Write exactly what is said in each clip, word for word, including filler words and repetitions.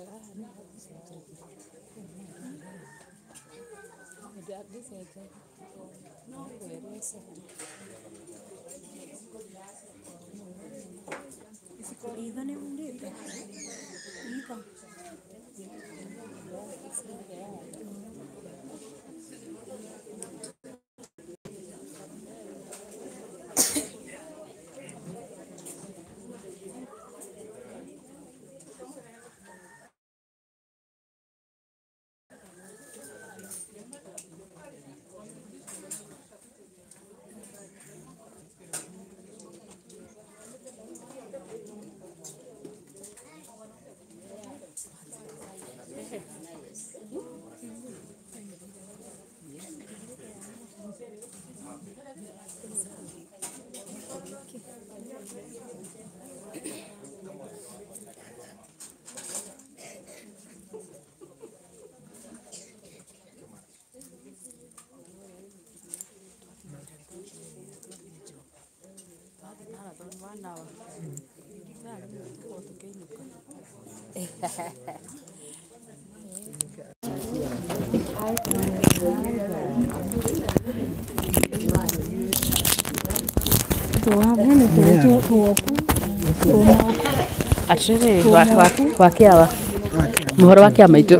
Atrere wa kiawa muhoro wa kia maitu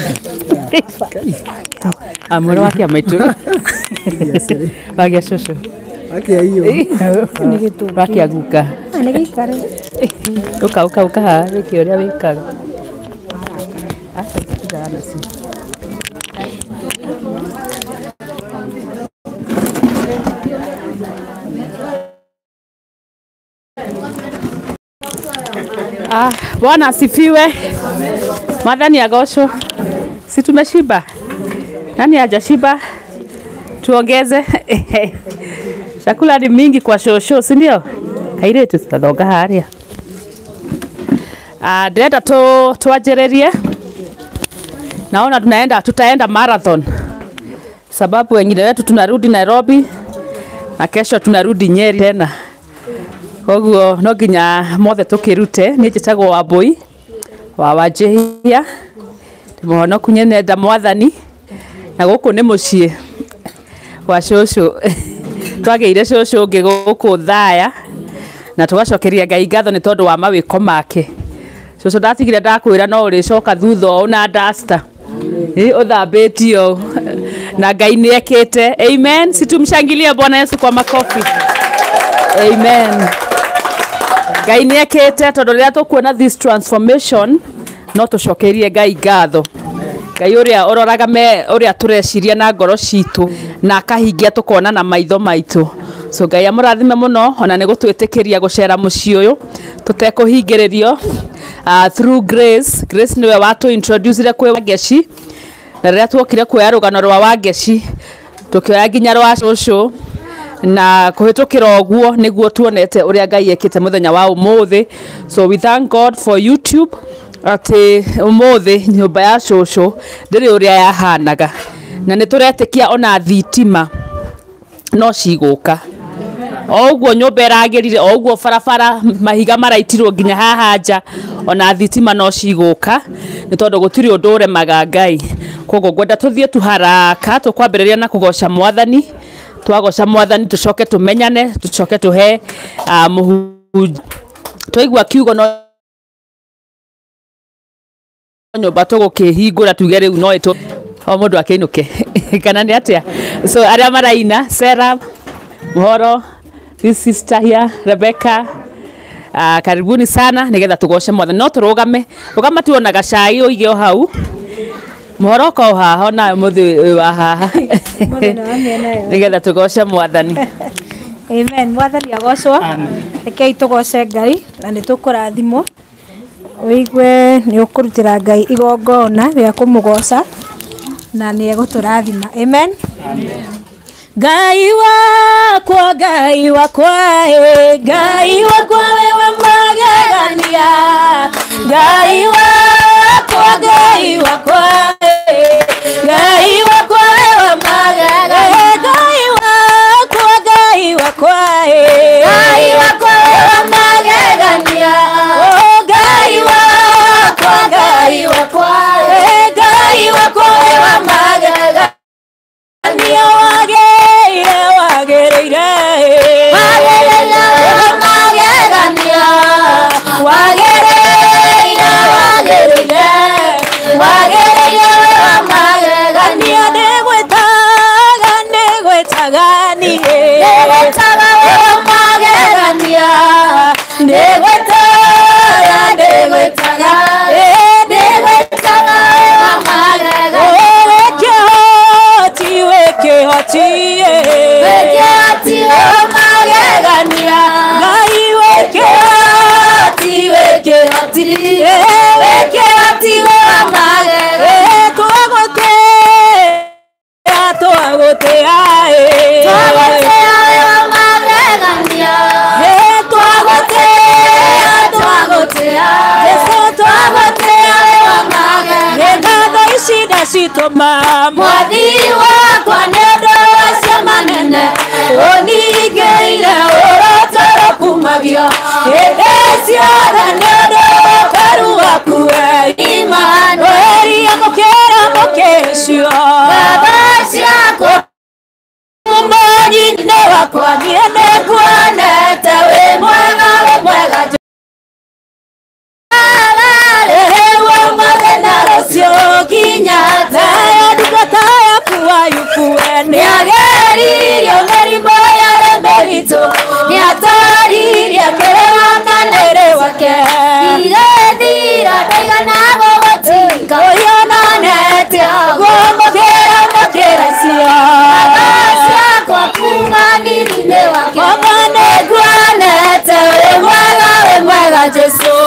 a muhoro wa kia maitu wa kia shushu Akia hiyo ni gitu wa kia guka ane gikare uka uka uka ha wiki uria wikaga asa kidana si Ah, Bwana asifiwe. Madhani ya gosho. Si tumeshiba. Nani hajashiba? Tuongeze. Chakula ni mingi kwa shosho, si ndio? Kairetu tutathonga haria. Ah, ndenda tu tuajererie. Naona tunaenda tutaenda marathon. Sababu wengine wetu tunarudi Nairobi na kesho tunarudi Nyeri tena. Koguo no nginya mothe tukirute ni njitagwo Wambui wa Wajihia timono kunyene nda mwathani na guku ni mucii wa shosho twageire shosho ngi guku thaya na tugacokeria Ngai ngatho ni tondu wa mawiko make shosho ndatigire ndakwira no uri coka thutha una dasta eh uthambitio na Ngai ni ekite amen situmshangilie Bwana Yesu kwa makofi amen. Ngai ni ekete tondu riria tukuona this transformation no tucokerie Ngai ngatho Ngai uria uroraga me uria tureciria na ngoro citu na akahingia tukona na maitho maitu so Ngai amurathime muno ona ni gutwitikiria gucera mucii uyu tutekuhingiririo uh, through grace grace niwe watu introduce ile kwe Wangeci na riria twokire kuya rugano rwa Wangeci tukioya nginya rwa shosho na kuhitukira oguo niguo tuonete uria Ngai ekite muthenya wa umuthi so we thank God for YouTube ati umuthi nyumba ya shosho ndiri uria yahanaga na nituretikia ona thitima no ciguka oguo nyumba iragirire oguo barabara mahiga maraitirwo nginya haha nja ona thitima no ciguka ni tondu gutiri undu uremaga Ngai koguo ngwenda tuthie tu haraka tukwambiriria na kugoca Mwathani twagoca Mwathani tucoke tumenyane tucoke tuhe uh, muhu twaigua kiugo no nyumba tugukihingura tuge riu no itu o mundu akiinuke kana ni atia so aria maraina Sarah Muhoro this sister here Rebecca uh, karibuni sana nigetha tugoce Mwathani no turugame rugama tuonaga cai uige o hau Muhoro ko haha na muthi wa haha nigetha tugoce Mwathani amen Mwathani agocwo rekei tugoce Ngai na ni tukurathimo wigue ni ukurutira Ngai igongona ria kumugoca na ni eguturathima amen Ngai wakwa Ngai wakwa e Ngai wakwa wewe magegania Ngai wakwa Ngai wakwa Ngai wakwa wewe magegania Ngai wakwa Ngai wakwa Ngai wakwa wewe magegania oh Ngai wakwa Ngai wakwa magegani Ndegwetaga we magegania Ndegwetaga Ndegwetaga Ndegwetaga we magegania Wekehoti wekehoti Wekehoti we magegania Ngai wekehoti wekehoti wekehoti we magegania Twagotea twagotea Twagotea we magegania Twagotea twagotea Twagotea we magegania Ngatho ici ndacitũma Mwathi wakwa nĩũndũ ũcio manene ũningĩire ũrotoro kumagio hĩndĩ ciothe nĩũndũ ũkaru waku we Imanueli mũkĩra mũkĩcio baba ciakwa mũmanyinĩ wakwa niĩ nĩkuonete wĩ mwega wĩ mwega Niageririo mĩrimũ yarĩ mĩritũ nĩataririe kĩrĩma kanĩrĩ wake irethira ndaigana gũgũtinga ũyonanete agũmũkĩra mũkĩra cio ciakwa kuma nini-inĩ wake mama nĩnguonete wĩ mwega wĩ mwega Jesũ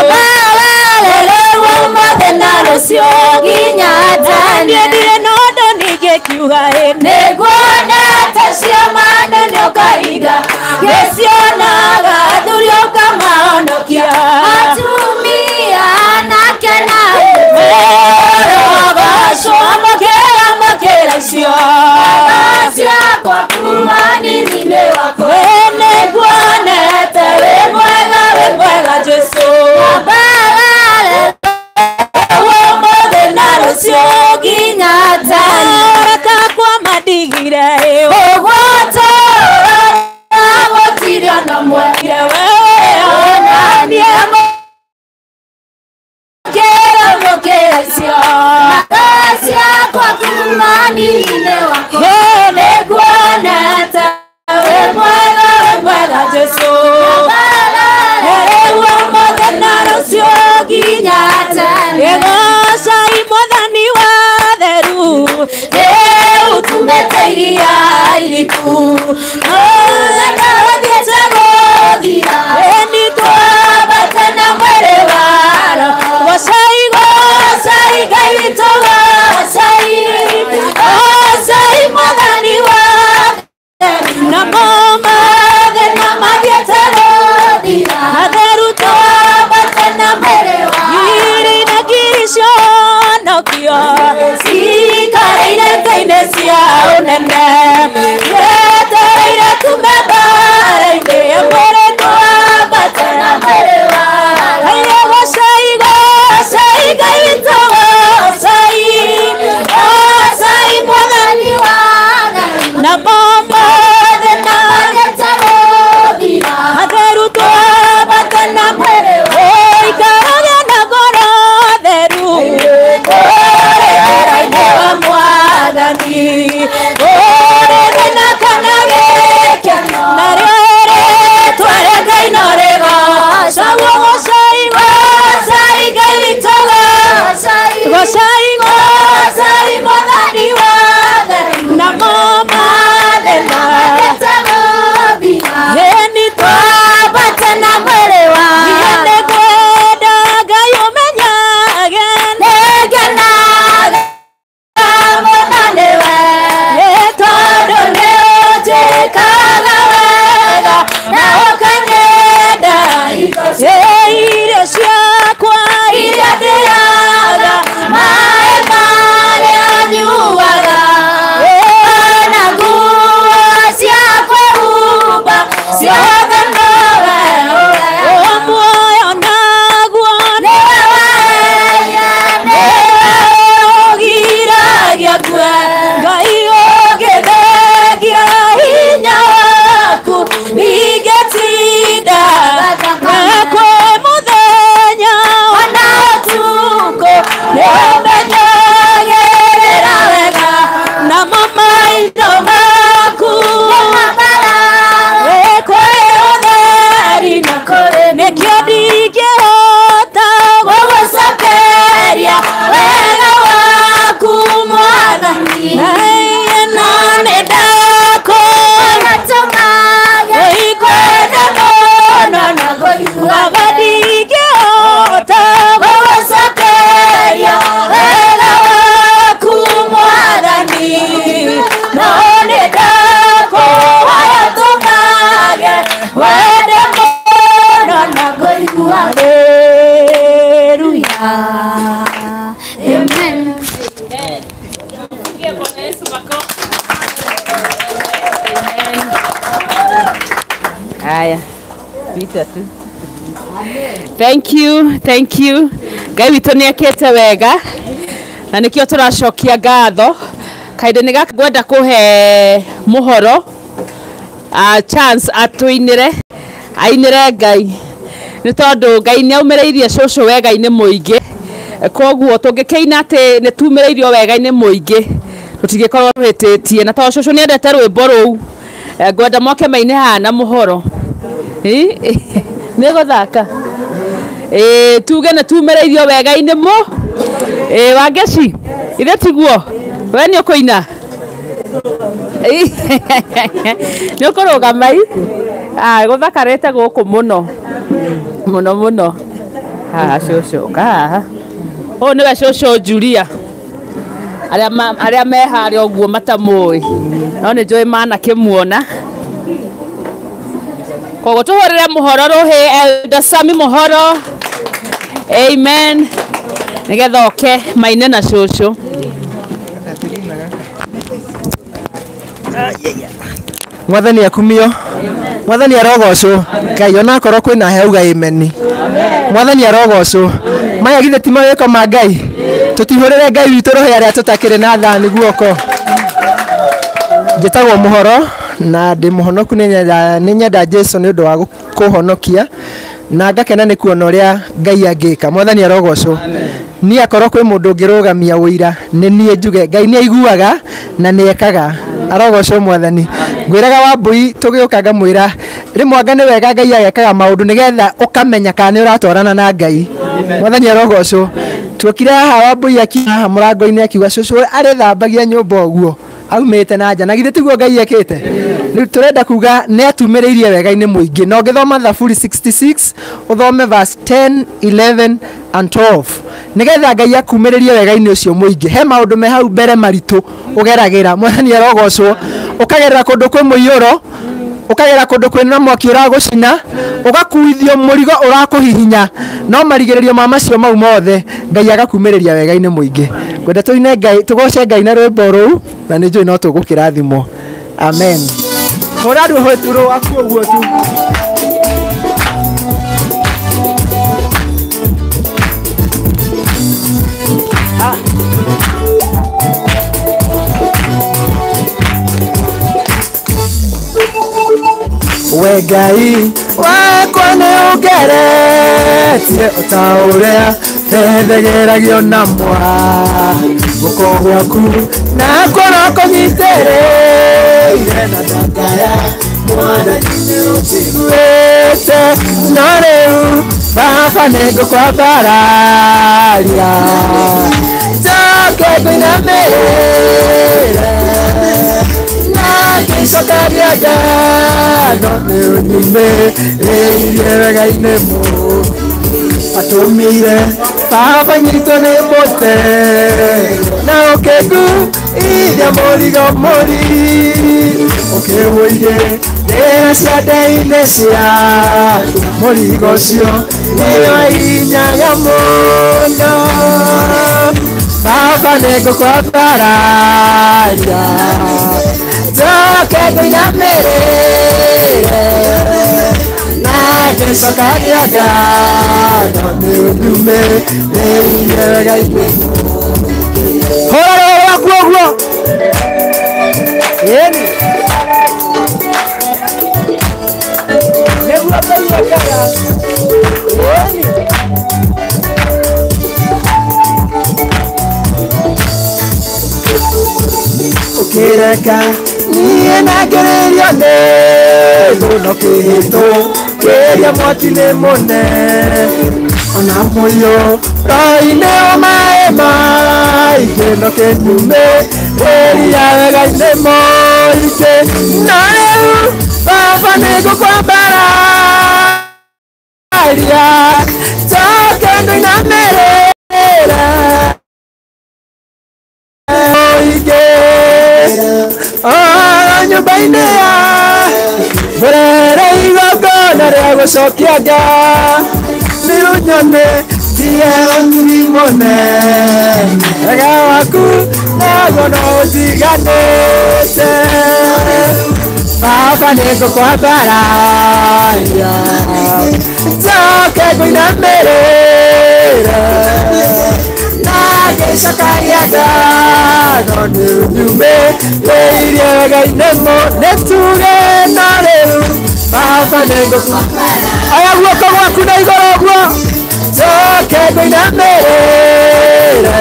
Rĩu ũmũthĩ na rũciũ nginya tene niĩ ndirĩ na ũndũ ningĩkiuga nĩguonete ciama nene ũkahinga gĩcionaga athuri ũkamahonokia atumia anake na ũrogocwo mũkĩra mũkĩra cio ciakwa kuma nini-inĩ wakwa nĩguonete wĩ mwega wĩ mwega Jesũ ũmũthĩ na rũciũ nginya tene takwa madigire ũgwata gũtirĩ ona mwekire onanie mũkĩra mũkĩra cio ciakwa kuma nini-inĩ wakwa nĩguonete wĩ mwega wĩ mwega Jesũ rĩu ũmũthĩ na rũciũ nginya tene gocai Mwathani wa theru rĩu tumĩte iria iriku nĩtũthiĩte gũthira nĩtwambate na mwĩrĩ waro gocai gocai Ngai witũ gocai gocai Mwathani wa theru namo mathĩna mathiĩte gũthira atheru twambate na mwĩrĩ waro ngiri na ngiri cionokio cikareire ngai-inĩ cia ũnene wetereire tume mbara-inĩ mwĩrĩ twambate na mwĩrĩ waro aire gocai gocai Ngai witũ gocai gocai Mwathani wa theru namo mathĩna mathiĩte gũthira atheru twambate na mwĩrĩ waro ikaragia na ngoro theru ũrĩ wa Mwathani ũrĩ thĩna kana gĩkeno narĩo rĩĩtwa rĩa Ngai no rĩgocagwo gocai gocai Ngai witũ gocai gocai Mwathani wa theru namo mathĩna Haya. Pita tu. Thank you, thank you. Ngai witũ nĩ ekĩte wega. Na nĩkĩo tũracokia ngatho. Kainde nĩ gakũenda kũhe mũhoro. A chance atũinĩre. Ainĩre Ngai. Nĩ tondũ Ngai nĩ aumĩrĩirie cũcũ wega-inĩ mũingĩ. Koguo tũngĩkĩina atĩ nĩ tumĩrĩirio wega-inĩ mũingĩ. Tũtingĩkorwo twĩtĩtie. Na tondũ cũcũ nĩ endete rwĩmbo rũu. Ngwenda moke maine haha na mũhoro. Nĩ gũthaka. Eh, tuge nĩ tumĩrĩirio wega-inĩ mũ. Eh, Wangeci. Ithe tiguo. We nĩ ũkũina. Nĩ ũkũrũgama ii. Ah, gũthakarĩte gũkũ mũno. Mũno mũno. Haha cũcũ. Haha. Ũyũ nĩwe cũcũ Julia. Arĩa arĩa me harĩa ũguo matamũĩ. No nĩ njũĩ manakĩmuona. Koguo tũhũrĩre mũhoro rũhĩ Elder Sami mũhoro. Amen. Nĩgetha oke maine na cũcũ. Mwathani akumio. Mwathani arogocwo. Ngai ona akorwo kwĩna heuga amen. Mwathani arogocwo. Maya githe ti mawĩko ma Ngai. Tutihũrĩre Ngai witũ rũhĩ arĩa tũtakĩrĩ na thani guoko. Njĩtagwo mũhoro na ndĩ mũhonoku nĩ nyenda Jesu nĩ ũndũ wa kũhonokia na ngakena nĩ kuona ũrĩa Ngai angĩka. Mwathani arogocwo. Niĩ akorwo kwĩ mũndũ ũngĩrũgamia ũira nĩ niĩ njuge Ngai nĩ aiguaga na nĩ ekaga. Arogocwo Mwathani. Ngwĩraga Wambui tũgĩũka ngamwĩra rĩmwe anga nĩ wega Ngai agekaga maũndũ nĩgetha ũkamenya kana nĩ ũratwarana na Ngai. Mwathani arogocwo. Tuokire haha Wambui akinya haha mũrango-inĩ akiuga cũcũ arĩthambagia nyũmba ũguo. Aumĩte na nja na githĩ tiguo Ngai ekĩte. Rĩu tũrenda kuga nĩ atumĩrĩirie wega-inĩ mũingĩ. Na ũngĩthoma Thaburi sixty-six ũthome verse ten, eleven and twelve. Nĩgetha Ngai akumĩrĩrie wega-inĩ ũcio mũingĩ. He maũndũ me hau mbere maritũ ũgeragĩra. Mwathani arogocwo. Ũkagerera kũndũ kwĩ mũiyũro. Ũkagerera kũndũ kwĩna mwaki ũragũcina. Ũgakuithio mũrigo ũrakũhihinya. No marigĩrĩrio ma macio mau mothe Ngai agakumĩrĩria wega-inĩ mũingĩ. Ngwenda tũine Ngai tũgoce Ngai na rwĩmbo rũu na nĩ njũĩ no tũgũkĩrathimwo. Amen. Hũra rũhĩ rwaku ũguo tu. We Ngai wakwa nĩ ũngeretie ta ũrĩa tethegeragia na mwa guoko gwaku na ngoro kũnyitĩrĩire na ndangaya Mwathani nĩ ũnjiguĩte no rĩu Baba nĩngũkwambararia njoke ngũinamĩrĩre Sokaria gano nĩ ũnyumĩrĩirie wega-inĩ mũno. Atũmire Baba nyitwo nĩ mũtĩ na ũkĩnguithia mũrigo mũri ũkĩwũire njĩra cia nda-inĩ ciaku mũrigo ũcio nĩ wa hinyaga mũno. Baba nĩngũkwambararia njoke ngũinamĩrĩre na ngĩcokagia ngatho nĩ ũnyumĩrĩirie wega-inĩ mũno. Hũra rũhĩ rwaku ũguo. Ĩni nĩguo Ngai ekaga. Ĩni ũkĩreka niĩ nangĩrĩrio nĩ thũno kĩhĩtũkĩria mwaki-inĩ mũnene ona mũiyũro-inĩ wa maĩ maingĩ no kĩnyumĩrĩria wega-inĩ mũingĩ na rĩu Baba nĩngũkwambararia njoke ngũinamĩrĩre nyũmba-inĩ ya mũrere igongona rĩa gũcokia Ngai nĩ ũnyone tie ũnyimone wega waku naguo no ũtiganĩte baba nego kwa baraya zoke kuina merera nage shakariaga nonu nyume leiriaga inemo netuge nare baba nego kwa aya guoko gwaku na igoro gwa zoke kuina merera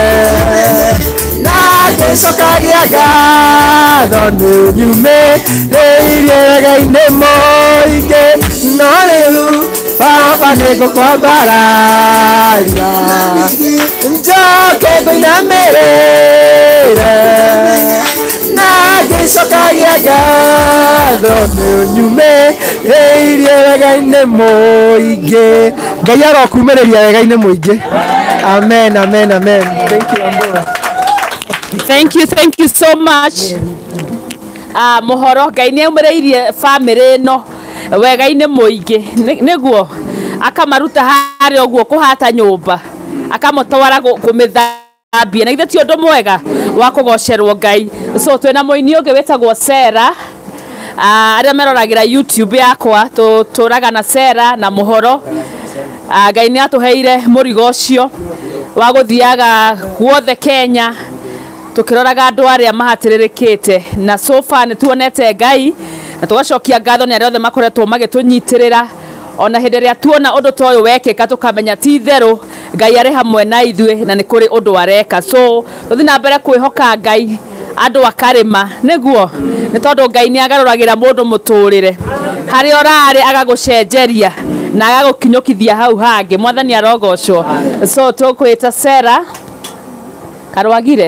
nage shakariaga nonu nyume leiriaga inemo ige nare baba nego kwa baraya njoke kuina merera nage shakariaga nonu nyume leiriaga inemo ige ngai arokumereria wega ine muingi amen amen amen thank you ambo Thank you, thank you so much. Ah, mohoro ngai ni umreirie family no wega-ine muingi niguo akamaruta hari oguo kuhata nyumba akamotwara kumithambia na ithe ti undu mwega wa kugocerwo ngai. So twina muini ungi wetagwo Sera ah aria meroragira YouTube yakwa turaga na Sera na mohoro ah ngai ni atuheire murigo ucio wa guthiaga guothe Kenya tukiroraga andu aria mahatiririkite na so far ni tuonete ngai na tugacokia ngatho ni aria othe makoretwo magitunyitirira ona hindi ria tuona undu toyo wekika tukamenya ti theru ngai ari hamwe na ithue na ni kuri undu areka. So tuthi na mbere kwihoka ngai andu akarima niguo ni tondu ngai ni agaroragira mundu muturire hari orari agagucenjeria na agagukinyukithia hau hangi mwathani arogocwo. So tukwita Sera Karwagire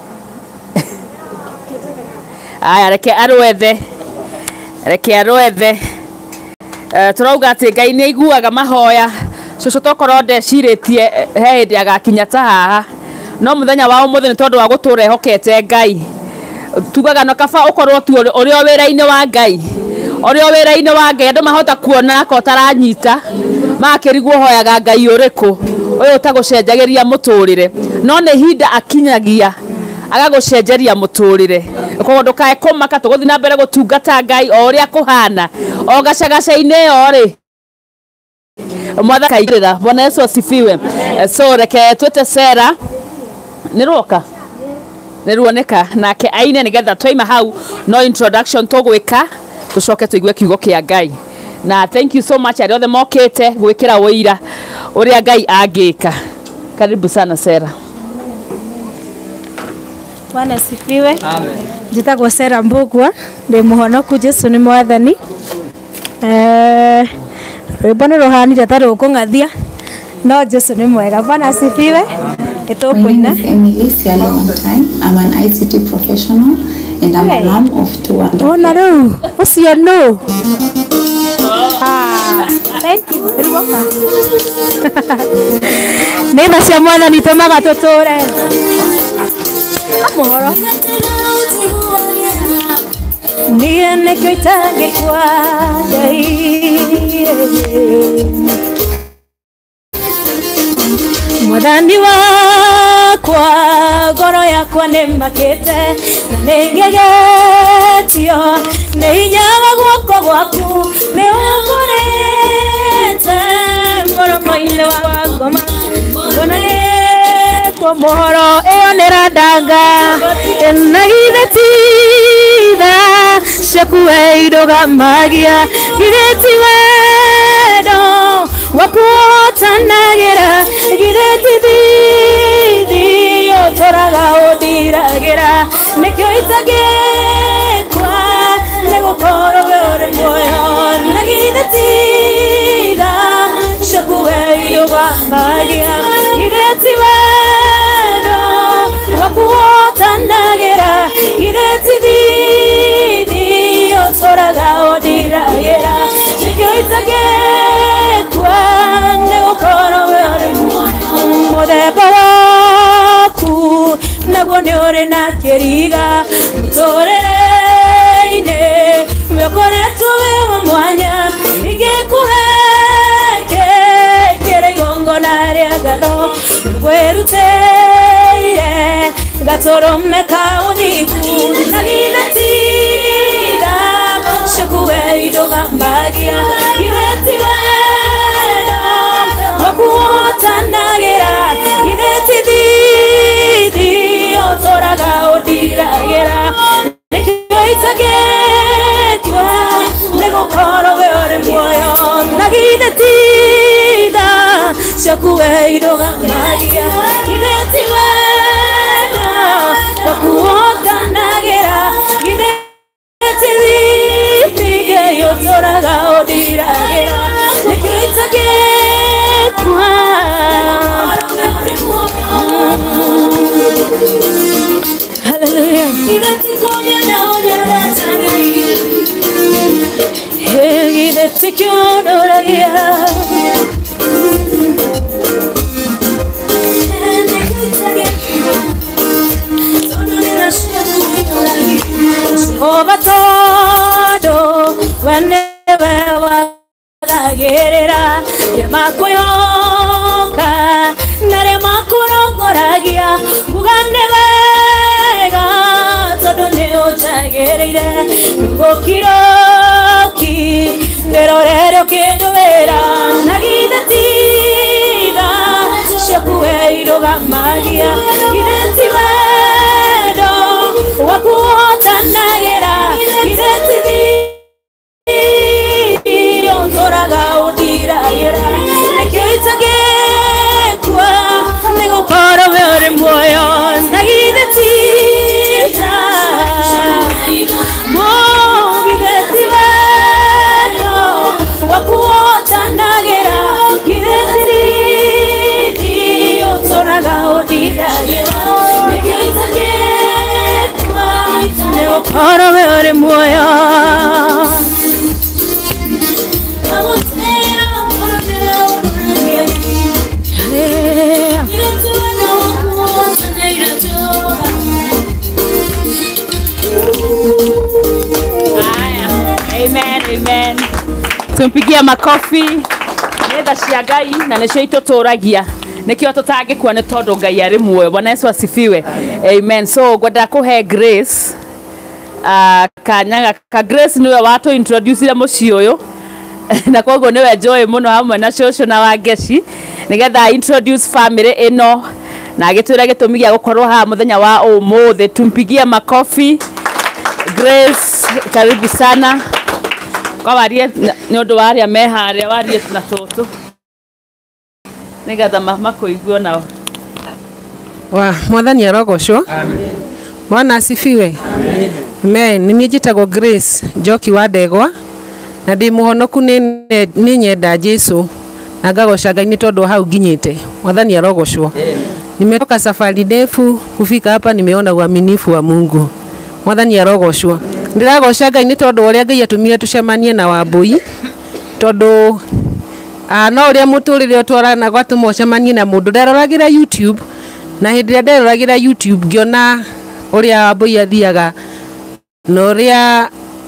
aya reke arwethe reke arwethe uh, turauga ati ngai ni aiguaga mahoya cucu tokorwo ndeciritie he hindi agakinya ta haha no muthenya wa umuthi ni tondu wa gutura ehokete ngai tugaga no kaba ukorwo tu urio wira-ini wa ngai urio wira-ini wa ngai andu mahota kuona ko taranyita makiriguo hoyaga ngai uriku uyu tagucenjagiria muturire no ni hinda akinyagia agagucenjeria muturire ko ndukae kumaka tuguthi na mbere gutungata ngai o uria kuhana o gacagaca-ini yo ri mwathakairira Bwana Yesu asifiwe. So reke twete Sera niroka niruoneka nake aine nigetha twaima hau no introduction tugwika tucoke tuigue kiugo kia ngai na thank you so much aria othe mokite gwikira wira uria ngai angika. Karibu sana Sera. Bwana asifiwe. Amen. Njitagwo Sera Mbugua ndi muhonoku Jesu ni mwathani. Eh rwimbo ni ruhanire ta rukung'athia no Jesu ni mwega. Bwana asifiwe. Itukuina. Emily Siale one time. I'm an I C T professional and I'm hey. a mom of two and oh na ru ucio no ah thank you very much. Nenda cia mwathani tumaga tuture amoro niye nekyo itangikwa mwathani wakwa ngoro yakwa nĩ makĩte na nĩ ngegetio nĩ hinya wa guoko gwaku nĩ ũngũrĩte mũromo-inĩ wa ngoma mbonagĩtwo mohoro ĩyo nĩ randanga na githĩ ti tha ciaku we irũgamagia githĩ ti wendo wakuotanagĩra githĩ ti thithi ũtũraga ũndiragĩra nĩkĩo itangĩkwa nĩgũkorwo we ũrĩ muoyo na githĩ ti tha ciaku we irũgamagia githĩ ti wendo wakuotanagĩra githĩ ti thithi ũtũraga ũndiragĩra nĩkĩo itangĩkwa nĩgũkorwo we ũrĩ mũthemba waku naguo nĩ ũrĩ na kĩriga mũtũrĩre-inĩ we ũkoretwo wĩ wa mwanya ingĩkũhe kĩrĩa igongona rĩa ngatho ngwĩrutĩire gatũrũme ka ũthiku na githĩ ti tha ciaku nagera inetidi di otoraga odiragera nikoitage twa nego koro ore moyo nagidetida shakuwe idoga magia inetiwa wakuota nagera inetidi dige otoraga odiragera nikoitage twa hallelujah hey that's it you know over todo whenever wagagerera yamakoyoka nare makorongoragia buganega todo neo chagerira ngokiroki nerorero kendovera nagidatiga shakueiro gamagia identiwedo wakuota nagera identidi ondoraga udiragera nekeitage nego koro veore moyo nagidatiga mo videtiwedo wakuota nagera identidi ondoraga udiragera nekeitage nego koro veore moyo Amen, amen. Tumpigia makofi. Nenda cia Ngai na nicio itutoragia. Nikio tutangikuwa ni tondu Ngai ari muoyo. Bwana Yesu asifiwe. Amen. So gwenda kuhe Grace uh, kanyaga ka Grace niwe watu introduce ile muci uyu na koguo niwe Joy muno hamwe na Shosho na Wangeci nigetha introduce family ino na agitwira gitumi gia gukorwo ha muthenya wa umuthi. Tumpigia makofi. Grace, karibu sana. Kwa warie ni undu waria meharia warie na toto nigetha makuiguo nao. Wa mwathani arogocwo. Amen. Bwana asifiwe. Amen. Amen. Nimi njitagwo Grace Njoki wa Ndegwa na ndi muhonoku ni ni nyenda Jesu na ngagoca Ngai ni tondu hau nginyite. Mwathani arogocwo. Nimetoka safari ndefu kufika hapa, nimeona uaminifu wa Mungu. Mwathani arogocwo. Ndiragoca Ngai ni tondu uria Ngai atumire tucemanie na Wambui tondu a no uria muturire utwarana gwatuma cemanie na mundu nderoragira YouTube na hindi ria nderoragira YouTube ngiona uria Wambui athiaga no uria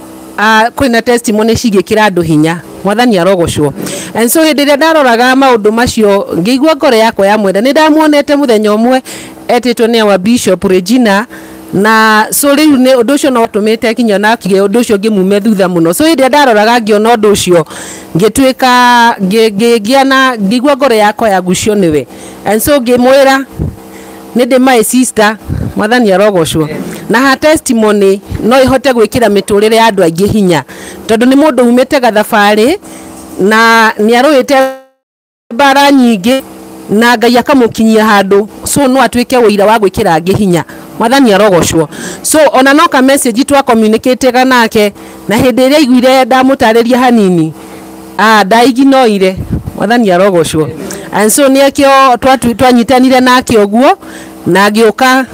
a kwina testimony cigikira andu hinya. Mwathani arogocwo. And so hindi ria ndaroraga maundu macio ngigwa ngoro yakwa ya mwenda ni ndamuonete muthenya umwe etitwo ni wa Bishop Regina na so riu ne undu ucio no tumite kinya na kige undu ucio ngimume thutha muno. So hindi ndaroraga ngiona undu ucio ngitwika ngigia na ngigwa ngoro yakwa ya gucio niwe. And so ngimwira ni ndi my sister. Mwathani arogocwo. Na ha testimony no ihote gwikira miturire ya andu aingi hinya tondu ni mundu umite gathabari na ni aruite bara nyingi na Ngai akamukinyia handu, so no atwike wira wa gwikira angi hinya. Mwathani arogocwo. So ona no ka message twa communicate ga nake na hindi ria igwire ndamutariria hanini ah ndaiginoire. Mwathani arogocwo. And so niekio twatu twanyitanire nake oguo na gioka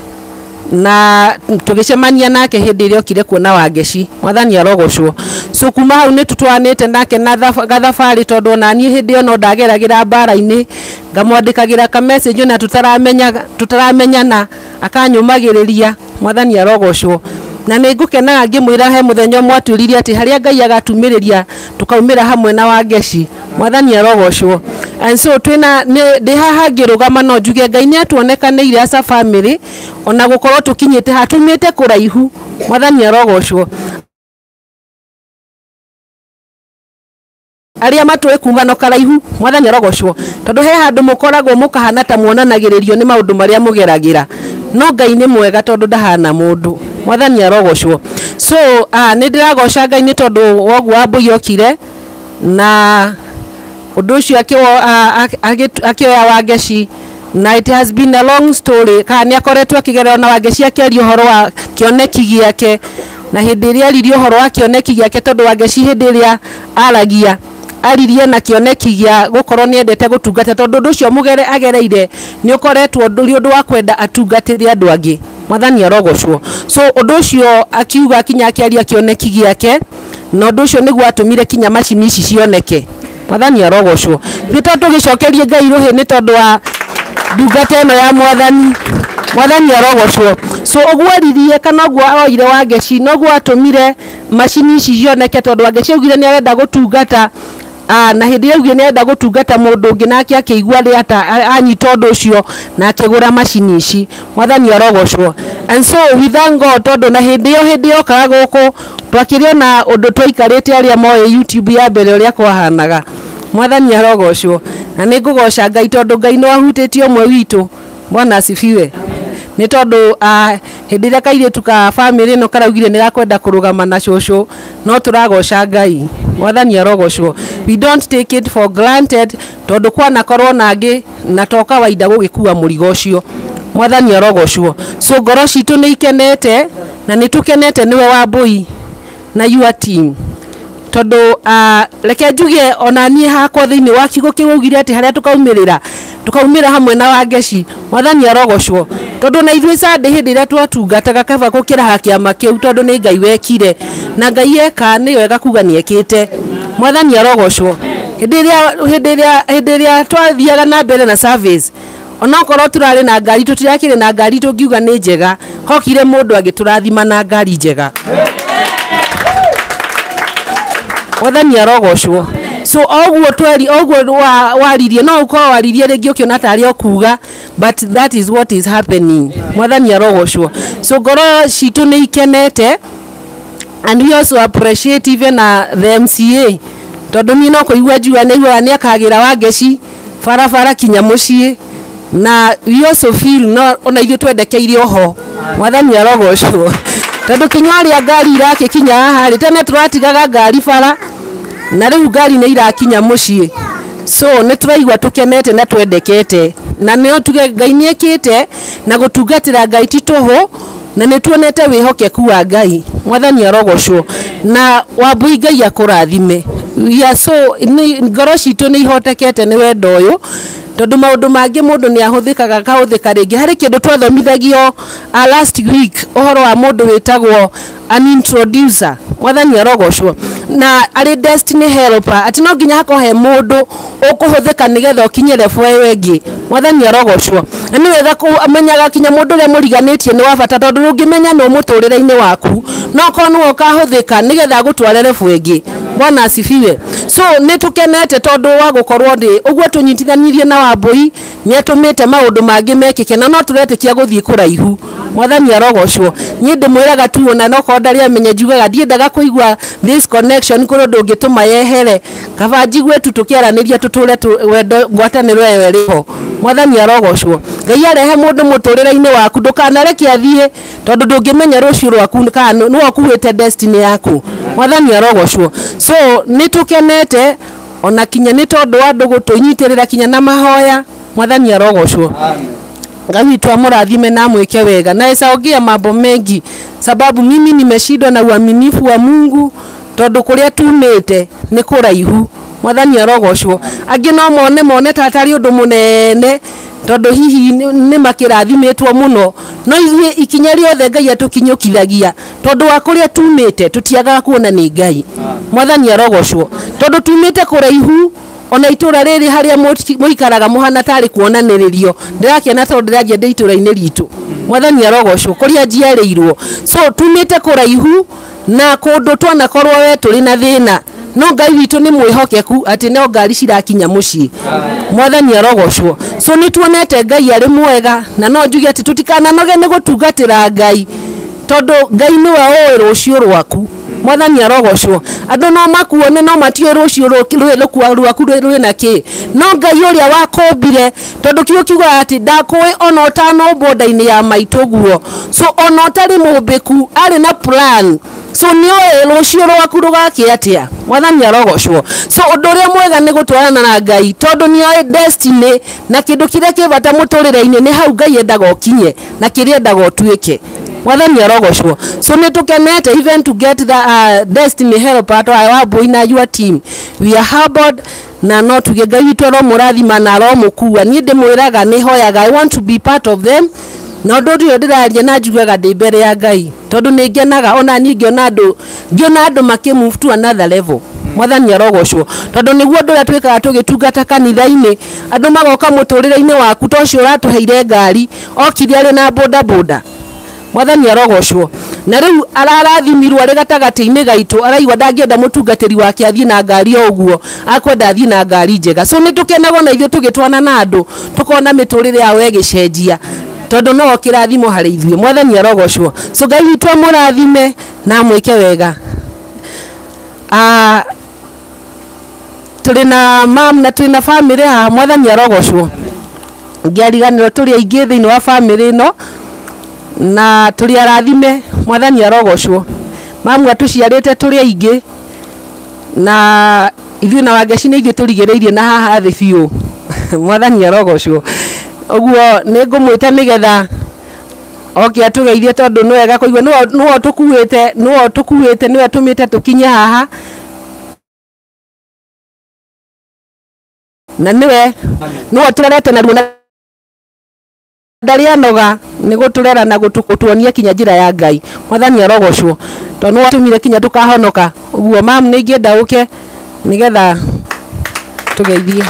na tugicemania nake hindi ria okire kuona Wangeci. Mwathani arogocwo. So kuma hau ni tutwanite nake na gathabari tondu na nie hindi ono ndageragira bara-ini ngamwandikagira ka message na tutaramenya tutaramenyana akanyumagiriria. Mwathani arogocwo. Na ningukena ngimwira he muthenya mwaturirie ati haria Ngai agatumiriria tukaumira hamwe na Wangeci. Mwathani arogocwo. And so twina ndi haha ngirugama no njuge Ngai ni atuonekanire asa family ona gukorwo tukinyite hatumite kuraihu. Mwathani arogocwo. aria matwe kuga no karaihu mwathani arogocwo tondu he handu mukoragwo mukahana ta muonanagiririo ni maundu maria mugeragira no Ngai ni mwega tondu ndahana mundu mwathani arogocwo so ah ni ndiragoca Ngai ni tondu wogu wa mbui okire na undu ucio akioya Wangeci na it has been a long story ka ni akoretwo akigerera na Wangeci akiaria horo wa kioneki giake na hindi iria aririe horo wa kioneki giake tondu Wangeci hindi iria aragia aririe na kioneki gia gukorwo ni endete gutungata tondu undu ucio mugere agereire ni ukoretwo nduri undu wa kwenda atungatire andu angi mwathani arogocwo so undu ucio akiuga kinya akiaria kioneki giake na undu ucio niguo atumire kinya macini ici cioneke mwathani arogocwo thito tugicokerie Ngai ruhi ni tondu wa ndungata ino ya mwathani mwathani arogocwo so ogwo aririe kana ogwo oire Wangeci noguo atumire macini ici cioneke tondu Wangeci augire ni arenda gutungata ah na hindi augire ni arenda gutungata mundu ungi nake akigua ri ata anyita undu ucio na akigura macini ici mwathani arogocwo and so we thank God tondu na hindi yo hindi yo kaga guku twakirio na undu twaikarite aria moye YouTube ya mbere uria kwahanaga mwathani arogocwo na ningugoca Ngai tondu Ngai no ahutitio mwe witu bwana asifiwe ni tondu a hindi ria kairitu ka family no karaugire ni gakwenda kurugama na cũcũ no turagoca Ngai mwathani arogocwo we don't take it for granted tondu kwana korwo nangi na toka waida gugikua murigo ucio mwathani arogocwo so ngoro citu ni ikenete na nitukenete niwe wa mbui na your team tondu a reke njugie ona nie hakwa thiini wa kigo kiugire ati haria tukaumirira tukaumira hamwe na Wangeci mwathani arogocwo tondu na ithuĩ Sunday hindi ria twatungataga kaba gukira hakia makiu tondu ni Ngai wekire na Ngai eka ni wega kuga ni ekite mwathani arogocwo hindi ria hindi ria hindi ria twathiaga na mbere na service ona korwo turari na ngari tutirakire na ngari tungiuga ni njega hokire mundu agiturathima na ngari njega mwathani arogocwo so ogwo tweri ogwo waririe no uko waririe ringi ukiona tari okuga but that is what is happening mwathani arogocwo so ngoro citu ni ikenete and we also appreciate even uh, the M C A tondu ni no kuigua njua ni igua ni akagira Wangeci farafara kinya mucii na we also feel no ona ithu twendekeire oho mwathani arogocwo tondu kinyari ngari irake kinya haha tene turatigaga ngari fara na riu ngari ni irakinya mucii so ni turaigua tukenete na twendekete na ni tuge Ngai ni ekite na gutungatira Ngai tituhu na ni tuonete wihokeku wa Ngai mwathani arogocwo na wambui Ngai akurathime ya so ni ngoro citu ni ihotekete ni wendo uyu tondu maundu mangi mundu ni ahuthikaga kahuthika ringi hari kindu twathomithagio last week uhoro wa mundu witagwo an introducer mwathani arogocwo na ari destiny helper ati no nginya hakohe mundu ukuhuthika nigetha ukinye level eyo ingi mwathani arogocwo ni wega amenyaga kinya mundu ria muriganitie ni wabata tondu ungimenya no muturire-ini waku no ko no ukahuthika nigetha gutware level ingi bwana asifiwe so nitukenete tondu wa gukorwo ndi ugwo tunyitithanirie na Wambui ni atumite maundu mangi mekike na no turetikia guthii kuraihu mwathani arogocwo ni ndimwiraga tu ona no ko ndari amenye njugaga ndiendaga kuigua this connection kuri ndungituma yehere kaba njigwe tu tukiaraniria tuture wendo ngwataniro ewe riho mwathani arogocwo Ngai arehe mundu muturire-ini waku ndukanareke athie tondu ndungimenya rucio rwaku kana no okuwite destiny yaku mwathani arogocwo so nitukenete ona kinya ni tondu wa ndugu tunyitirira kinya na mahoya mwathani arogocwo Ngai twamurathime na mweke wega na esaogia mambo mengi sababu mimi nimeshindwa na uaminifu wa Mungu tondu kuria tumite ni kuraihu mwathani arogocwo angi no mone mone tatari undu munene tondu hihi ni makirathimitwo muno no ithuĩ ikinya riothe Ngai atukinyukithagia tondu wa kuria tumite tutiaga kuona ni Ngai mwathani arogocwo tondu tumite kuraihu ona itura riri haria muikaraga muhana tari kuonaniririo ndirakiana tondu ndiragia ndi itura-ini ritu mwathani arogocwo kuria njiarĩirwo so tumite kuraihu na kundu twana korwo we turi na thina no Ngai witu ni mwihokeku ati no ngari cirakinya mucii mwathani arogocwo so ni tuonete Ngai ari mwega na no njuge ati tutikana noge ni gutungatira Ngai tondu Ngai ni we oĩ rucio rwaku mwathani arogocwo andu no makuone no matio rucio rukirwe rukwa rwaku rwe na ki no ngai uria wakombire tondu kiu kiuga ati ndakui ona utano boda-ini ya maituguo so ona utari mumbiku ari na plan so nio rucio rwaku rugaki atia mwathani arogocwo so undu uria mwega ni gutwarana na ngai tondu nio destiny na kindu kiria kibata muturire-ini ni hau ngai endaga ukinye na kiria endaga utuike mwathani arogocwo so ni tukenete even to get the uh, destiny help at our boy na your team we are humbled na no tuge ngai twaro murathima na ro mukua ni ndimwiraga ni hoyaga I want to be part of them no ndu rio ndiraria na njugaga ndi mbere ya ngai tondu ni ngenaga ona ni ngiona andu ngiona andu makimove to another level mwathani arogocwo tondu niguo ndu ria twikaga tugitungata kanitha-ini andu magoka muturire-ini waku tocio uratuheire ngari okiri ari na boda boda mwathani arogocwo na riu ararathimirwo ari gatagati-ini gaitu araigwa ndangienda mutungatiri wake athie na ngari o uguo akwenda athie na ngari njega so ni tukenago na ithuĩ tugitwana na andu tukona miturire yao egicenjia tondu no kirathimo hari ithuĩ mwathani arogocwo so ngai witũ amũrathime na mwike wega ah tuli na mam na tuli na family ha mwathani arogocwo ngiariganirwo tuli aingĩ thĩinĩ wa family no na tuli arathime mwathani arogocwo mamu atuciarite tuli aingĩ na ithuĩ na wangeci nĩ ithuĩ tũrigĩrĩirie na haha thĩ biũ mwathani arogocwo uguo nĩ ngũmwĩta nĩgetha oke atugeithie tondu nĩ wega kũigua nĩwe tũkuĩte nĩwe tũkuĩte nĩwe tũmĩte tũkinye haha na niwe nĩwe tũrerete na ruo ndari anoga nĩ gũtũrera na gũtuonia kinya njĩra ya ngai mwathani arogocwo tondu watumire kinya tukahonoka uguo mam nĩ ingĩenda ũke nĩgetha tũgeithie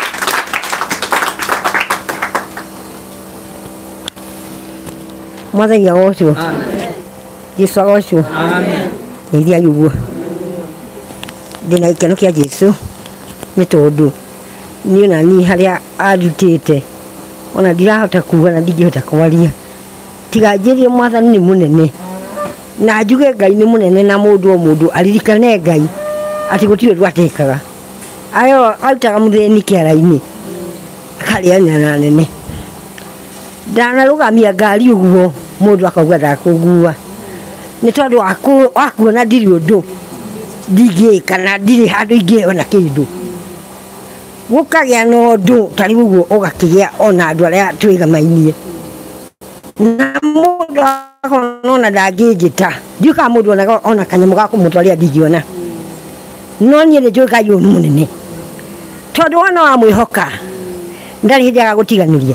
mwathani agocwo Jesu agocwo iria yuguo ndina gĩkeno kĩa Jesu nĩ tondũ niĩ na niĩ harĩa andutĩte ona ndirahota kuga na ndingĩhota kwaria tiga njĩrie mwathani nĩ mũnene na njuge ngai nĩ mũnene na mũndũ o mũndũ aririkane ngai atĩ gũtirĩ ũndũ atekaga ayo arutaga mũthĩni kĩara-inĩ akarĩania na nene ndanarũgamia ngari ũguo mũndũ akauga ndakũngua nĩ tondũ wa kuona ndirĩ ũndũ ndingĩka na ndirĩ handũ ingĩona kĩndũ gũkagĩa na ũndũ tarĩ ũguo ũgakĩgĩa ona andũ arĩa twĩgamainie na mũndũ akona ndangĩnjĩta ndiũkaga mũndũ onaga ona kanyamũ ga kũmũtwarĩra ndingĩona no niĩ nĩ njũĩ Ngai ũyũ nĩ mũnene tondũ wona wamwĩhoka ndarĩ hĩndĩ agagũtiganĩria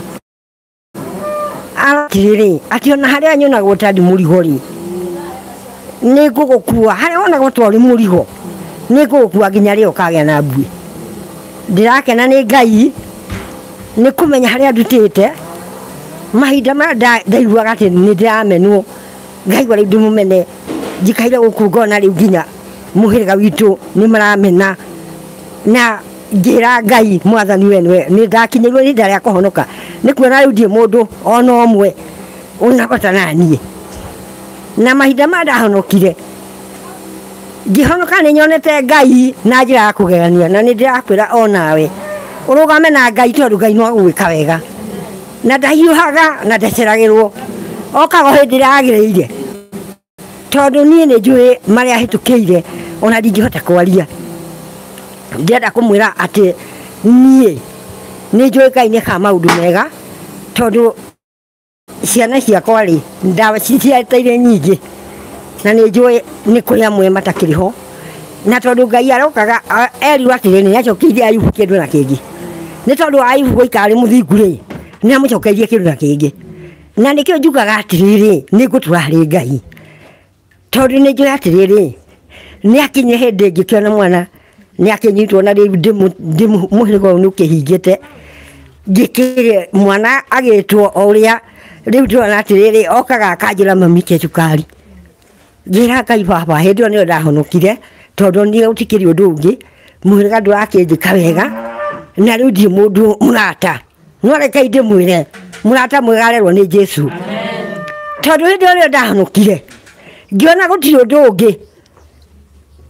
atirĩrĩ atĩ ona harĩa nyonaga ũtarĩ mũrigo rĩ nĩ ngũgũkua harĩa wonaga ũtarĩ mũrigo nĩ ngũgũkua nginya rĩo ũkagĩa na mbuĩ ndirakena nĩ Ngai nĩ kũmenya harĩa ndutĩte mahinda marĩa ndaiguaga atĩ nĩ ndĩramenwo ngaigua rĩu ndĩmũmene njikaire gũkũ ngona rĩu nginya mũhĩrĩga witũ nĩ maramena na njĩra Ngai mwathani we nĩ ndakinyĩirwo ihinda rĩa kũhonoka nĩ kuona rĩu ndirĩ mũndũ ona ũmwe ũnahota na niĩ na mahinda marĩa ndahonokire ngĩhonoka nĩ nyonete Ngai na njĩra ya kũgegania na nĩ ndĩrakwĩra o nawe ũrũgame na Ngai tondũ Ngai no agwĩka wega na ndahiũhaga na ndaceragĩrwo okaga hĩndĩ ĩrĩa yagĩrĩire tondũ niĩ nĩ njũĩ marĩa hĩtũkĩire ona ndingĩhota kwaria ndĩrenda kũmwĩra atĩ niĩ nĩ njũĩ Ngai nĩekaga maũndũ mega tondũ ciana ciakwa rĩ ndawa citiateire nyingĩ na nĩ njũĩ nĩ kũrĩ amwe matakĩrĩ ho na tondũ Ngai arokaga erirwo atĩrĩ nĩ acokeirie Ayubu kĩndũ na kĩngĩ nĩ tondũ Ayubu gũikara arĩ mũthingu rĩ nĩ amũcokeirie kĩndũ na kĩngĩ na nĩkĩo njugaga atĩrĩrĩ nĩ ngũtũra harĩ Ngai tondũ nĩ njũĩ atĩrĩrĩ nĩ akinye hĩndĩ ngĩkĩona mwana nĩ akĩnyitwo na rĩu ndĩ mũhĩrĩga ũyũ nĩ ũkĩhingĩte ngĩkĩrĩ mwana agĩtwo o ũrĩa rĩu ndĩrona atĩrĩrĩ okaga akanjĩra mami ke cukari njĩra Ngai baba hĩndĩ ĩyo nĩyo ndahonokire tondũ niĩ gũtikĩrĩ ũndũ ũngĩ mũhĩrĩga ndũrakĩnjĩka wega na rĩu ndirĩ mũndũ mũrata no reke ndĩmwĩre mũrata mwega arerwo nĩ Jesu tondũ hĩndĩ ĩyo nĩyo ndahonokire ngĩona gũtirĩ ũndũ ũngĩ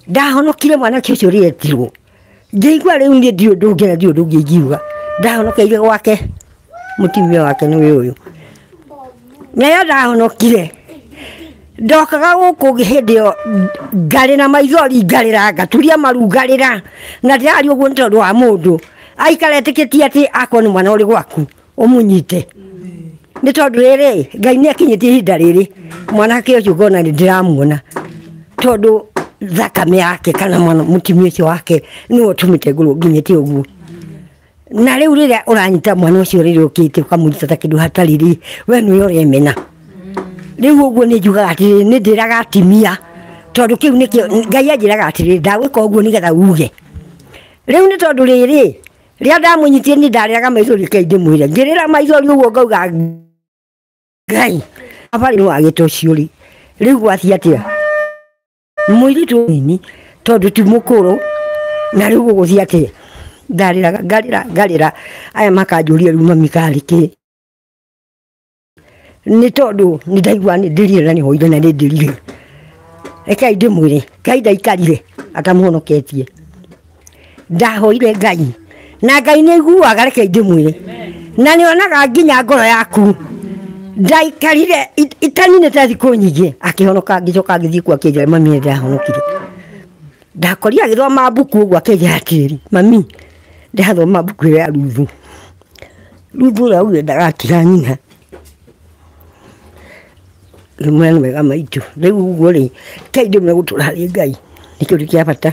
ndahonokire mwana kicio rietirwo ngĩigua rĩu nĩ ndio ndũngĩ na ndio ndũngĩ ngiuga ndahonokeire gwake mũtumia wake nĩ ũyũ nayo ndahonokire ndokaga gũkũ hĩndĩ ĩyo ngarĩ na maithori ngarĩra ngaturia maru ngarĩra na ndĩrarĩ ũguo nĩ tondũ wa mũndũ aikara etĩkĩtie atĩ akorwo nĩ mwana ũrĩ gwaku ũmũnyite nĩ tondũ rĩrĩ Ngai nĩ akinyĩtie ihinda rĩrĩ mwanake ũcio ngona nĩ ndĩramuona tondũ thakame yake kana mwana mũtumia ũcio wake nĩwe ũtũmĩte ngũrũ nginyĩte ũguo na rĩu rĩrĩa ũranyita mwana ũcio rĩrĩa ũkĩte ũkamũnyita ta kĩndũ hatarĩ rĩ we nĩwe ũremena rĩu ũguo nĩ njugaga atĩrĩrĩ nĩ ndĩraga atimia tondũ kĩu nĩkĩo Ngai anjĩraga atĩrĩrĩ ndagwĩka ũguo nĩgetha uge rĩu nĩ tondũ rĩrĩ rĩrĩa ndamũnyitie nĩ ndarĩraga maithori Ngai ndĩmwĩre ngĩrĩra maithori ũguo ngauga Ngai abarĩ nĩ wagĩte ũcio rĩ rĩu gwathiĩ atĩa mũirĩtu nini tondũ ti mũkũrũ na rĩu gũgũthiĩ atĩa ndarĩraga ngarĩra ngarĩra aya makanjũria rĩu mami karĩ kĩ nĩ tondũ nĩ ndaigua nĩ ndĩrire na nĩ hoire na nĩ ndĩrire reke ndĩmwĩre Ngai ndaikarire atamũhonoketie ndahoire Ngai na Ngai nĩ aiguaga reke ndĩmwĩre na nĩ onaga nginya ngoro yaku ndaikarire itaninĩte thikũ nyingĩ akĩhonoka ngĩcoka ngĩthiĩ kwa kĩnjĩra mami nĩ ndahonokire ndakorire agĩthoma mbuku ũguo akĩnjĩra atĩrĩrĩ mami ndathoma mbuku ĩyo ya Ruthu Ruthu ũrĩa uge ndagakira nyina rĩmwe nĩ wega maitũ rĩu ũguo rĩ Ngai ndĩmwĩre gũtũra harĩ Ngai nĩkĩo kĩa bata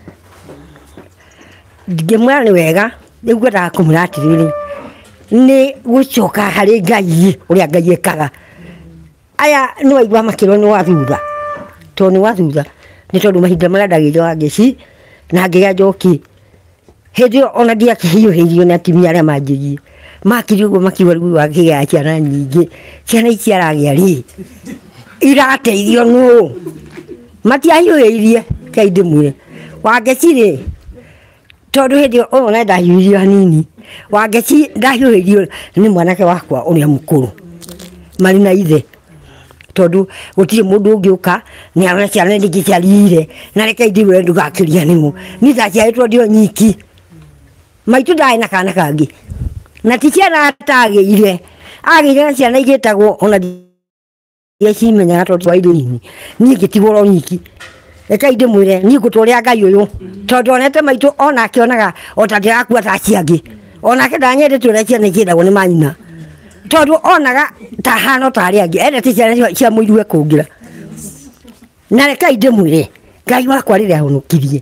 ngĩmwĩra nĩ wega rĩu ngwendaga kũmwĩra atĩrĩrĩ nĩ gũcoka harĩ Ngai ũrĩa Ngai ekaga aya nĩ waigua makĩrwo nĩ wa thutha tondũ nĩ wa thutha nĩ tondũ mahinda marĩa ndagĩire ngĩci na ngĩgĩa njoki hĩndĩ ĩyo ona ndiakĩhiũhĩirio nĩ atumia arĩa manjĩgie makiri ũguo makiuga rĩu akĩgĩa ciana nyingĩ ciana ici aragĩa rĩ irateithio nũ matiahiũhĩirie Ngai ndĩmwĩre wangeci rĩ tondũ hĩndĩ ĩyo ona ndahiũhĩirio hanini wangeci ndahiũhĩirio nĩ mwanake wakwa ũrĩa mũkũrũ marĩ na ithe tondũ gũtirĩ mũndũ ũngĩũka nĩ arona ciana ningĩ ciarire na reke ndĩmwĩre ndũgakĩria nĩmo niĩ ndaciarĩtwo ndĩ o nyiki maitũ ndarĩ na kana kangĩ na ti ciana atagĩire agĩire na ciana igĩtagwo ona ndiacimenyaga tondũ wa irĩ nini niĩ ngĩtigwo ro nyiki reke ndĩmwĩre niĩ ngũtũũria Ngai ũyũ tondũ onete maitũ ona akĩonaga o ta ndĩrakua ta acio angĩ onake ndanyendete ũrĩa ciana igĩtagwo nĩ manyina tondũ onaga ta hano tarĩ angĩ endete ciana cia mũirũ ekũngĩra na reke ndĩmwĩre Ngai wakwa rĩrĩa ahonokirie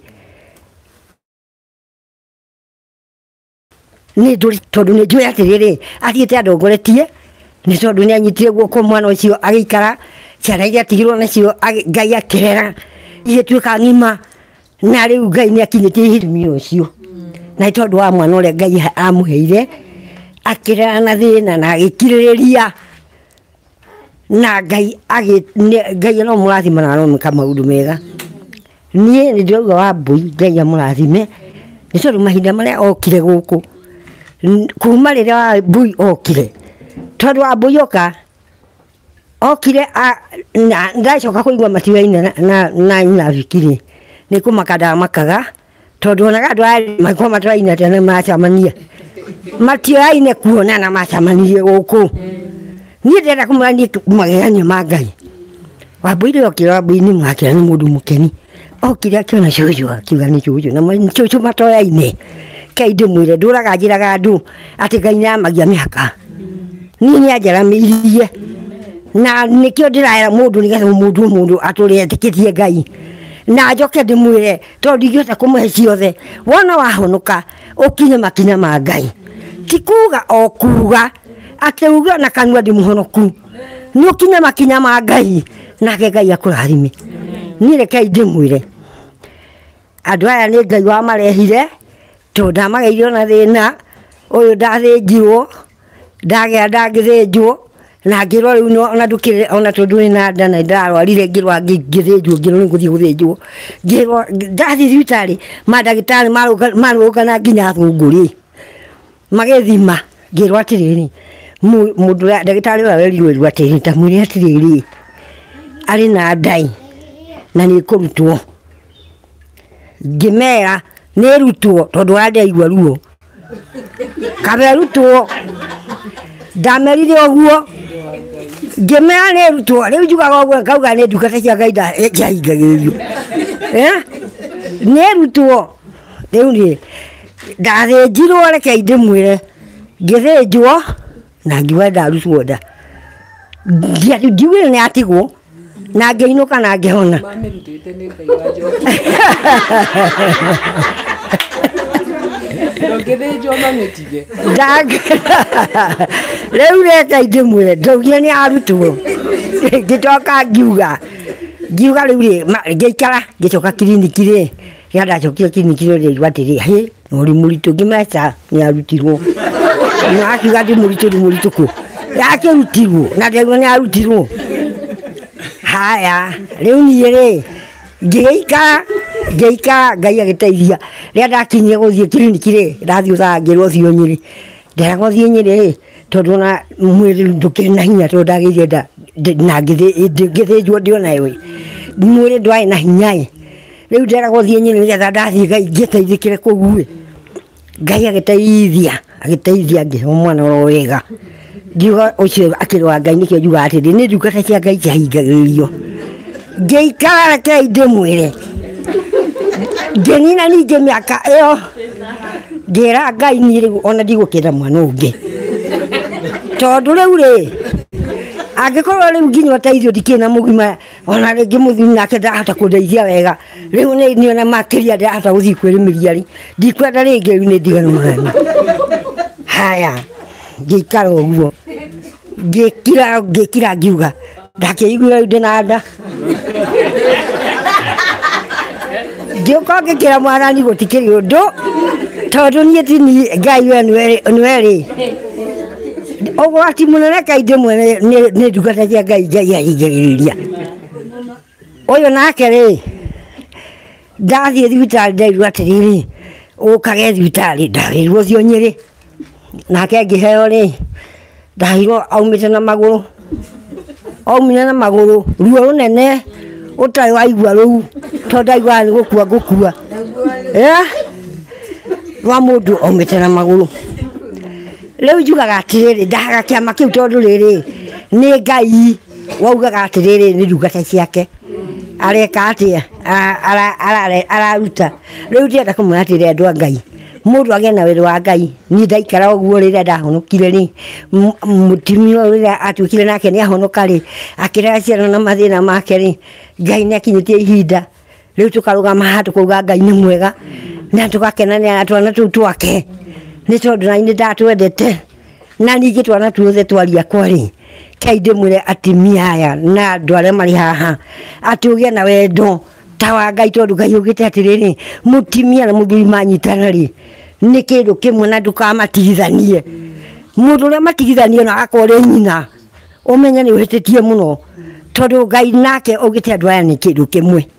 nĩ ndũri tondũ nĩ njũĩ atĩrĩrĩ athiĩte andongoretie nĩ tondũ nĩ anyitire guoko mwana ũcio agĩikara ciana iria atigirwo nacio Ngai akĩrera igĩtuĩka ng'ima na rĩu Ngai nĩ akinyĩtie ihinda ũcio na nĩ tondũ wa mwana ũrĩa Ngai amũheire akĩrera na thĩna na agĩkirĩrĩria na Ngai Ngai no mũrathima na aroneka maũndũ mega niĩ nĩ ndĩrauga wa mbũi Ngai amũrathime nĩ tondũ mahinda marĩa okire gũkũ kuma rĩrĩa wa mbũi okire tondũ wa mbũi oka okire na ndacoka kũigua matiũyaine na nyina Vikiri nĩ kũmaka ndamakaga tondũ onaga andũ aya makorwo matũraine tene macamania matioyaine kuonana macamanirie gũkũ niĩ ndĩrenda kũmwĩra niĩ magegania ma Ngai Wambũi rĩrĩa okire Wambũi nĩ mwakĩra nĩ mũndũ mũkeni okire akĩona cũcũ akiuga nĩ cũcũ na cũcũ matoyaine Ngai ndĩmwĩre ndũraga njĩraga andũ atĩ Ngai nĩamagia mĩhaka niĩ nĩanjaramĩirie na nĩkĩo ndĩraera mũndũ nĩgetha mũndũ mũndũ atũre etĩkĩtie Ngai na njoke ndĩmwĩre tondũ ndingĩhota kũmũhe ciothe wona wahonoka ũkinye makinya ma Ngai ti kuga o kuga akĩuga na kanua ndĩmũhonoku nĩ ũkinye makinya ma Ngai nake Ngai akũrathime niĩ reke ndĩmwĩre andũ aya nĩ Ngai wamarehire tondũ ndamageire ona thĩna ũyũ ndathĩnjirwo ndagĩa ndangĩthĩnjwo na ngĩrwo rĩu ona ndũkĩrĩ ona tondũ ndũrĩ na nda na ndarwarire ngĩrwo ngĩthĩnjwo ngĩrwo nĩ ngũthiĩ gũthĩnjwo ngĩrwo ndathiĩ thibitarĩ mandagĩtarĩ marũgana nginya thũngũrĩ magĩthima ngĩrwo atĩrĩrĩ mũndũ ndagĩtarĩ ũrĩa werirwo rĩu atĩrĩrĩ tamwĩre atĩrĩrĩ arĩ na ndai na nĩ kũrutwo ngimera nä rutwo tondå wa ndeigua ruo kabe rutwo ndamerire å guo ngimera nä rutwo rä u njugaga å guo ngauga nä ndungata cia ngai njahingagä rä rio nä rutwo rä u nä ndathä njirwo rekei ndä mwä re ngä thä njwo na ngiuga ndarutwo nda ndiugire nä atigwo na ngä inå ka na ngä hona rä u rekei ndä mwä re ndaugire nä arutwo ngä coka ngiuga ngiuga rä u rä ngä ikara ngä coka kiriniki rä rä ndacokire kiriniki rä rä atä rä hä må ri må ritå ngä meca nä arutirwo akiuga ndä må ritå ndä må ritå kå yakä rutirwo na ndegwo nä arutirwo haya rä u niä rä ngä ikara ngä ikara ngai agä teithia rä a ndakinyire gå thiä kiriniki rä ndathiä å thaga ngä rwo thiå nyä rä nderagwo thiä nyä rä tondå na mwä rä ndå kä na hinya tondå ndagä ire nda na ngä thä njwo ndä onaä mwä rä ndwarä na hinya rä u nderagwo thiä nyä rä nä getha ndathiä ngai ngä teithä kä re kå guä ngai agä teithia agä teithia ngä he mwana oro wega ngiuga å cio akä rwa ngai nä kä o njuga atä rä nä ndungata cia ngai ciahingagä rä rio ngä ikara rekei ndä mwä re ngä nina ningä mä aka ä yo ngä ra ngai niä rä u ona ndigå kä ra mwana å ngä tondå rä u rä angä korwo rä u nginya teithio ndikä na må gima ona rä ngä må thimi nake ndahota kå ndeithia wega rä u nä ona makä ria ndahota gå thiä kwä rä mä ria rä ndikwenda rä ngä rä u nä ndiganu mwana haya ngä ikara å guo ngä kira ngä kira ngiuga ndakä igua rä u ndä na nda ngä å ka ngä kä ra mwathani gå tikä rä å ndå tondå niä tini ngai we nä werä å gwati må nene kaindä mwene nä ndungata cia ngai ngai ahingagä rä ria å yå nake rä ndathiä thibitarä ndairwo atä rä rä å kage thibitarä ndawä rwo cio nyä rä nake ngä heo rä ndahirwo aumä te na magå rå aumire na magå rå ruo rå nene å tarä waigua rå u tondå ndaiguaga nä gå kua ngå kua rwa må ndå aumä te na magå rå rä u njugaga atä rä rä ndahaga kä ama kä u tondå rä rä nä ngai waugaga atä rä rä nä ndungata ciake areka atä araruta rä u ndärenda kå mwä atä rä andå a ngai må ndå agä na wä wa ngai niä ndaikara å guo rä rä a ndahonokire rä må timio rä rä a atuä kire nake nä ahonoka rä akä rera ciana na mathä na make rä ngai nä akinyä tie ihinda rä u tå karå gama ha tå kauga ngai nä mwega na tå gakenanä na twana tå u twake nä tondå na nä ndatwendete na ningä twana tuothe twaria kwarä kai ndä mwä re atimia aya na andå arä a marä haha atä å gä na wendo ta wa ngai tondå ngai å gä te atä rä rä må timia na må thuri manyitana rä nä kä ndå kä mwe na ndå kamatigithanie må ndå å rä a matigithanie na agakorwo rä nyina å menye nä å hä tä tie må no tondå ngai nake å gä te andå aya nä kä ndå kä mwe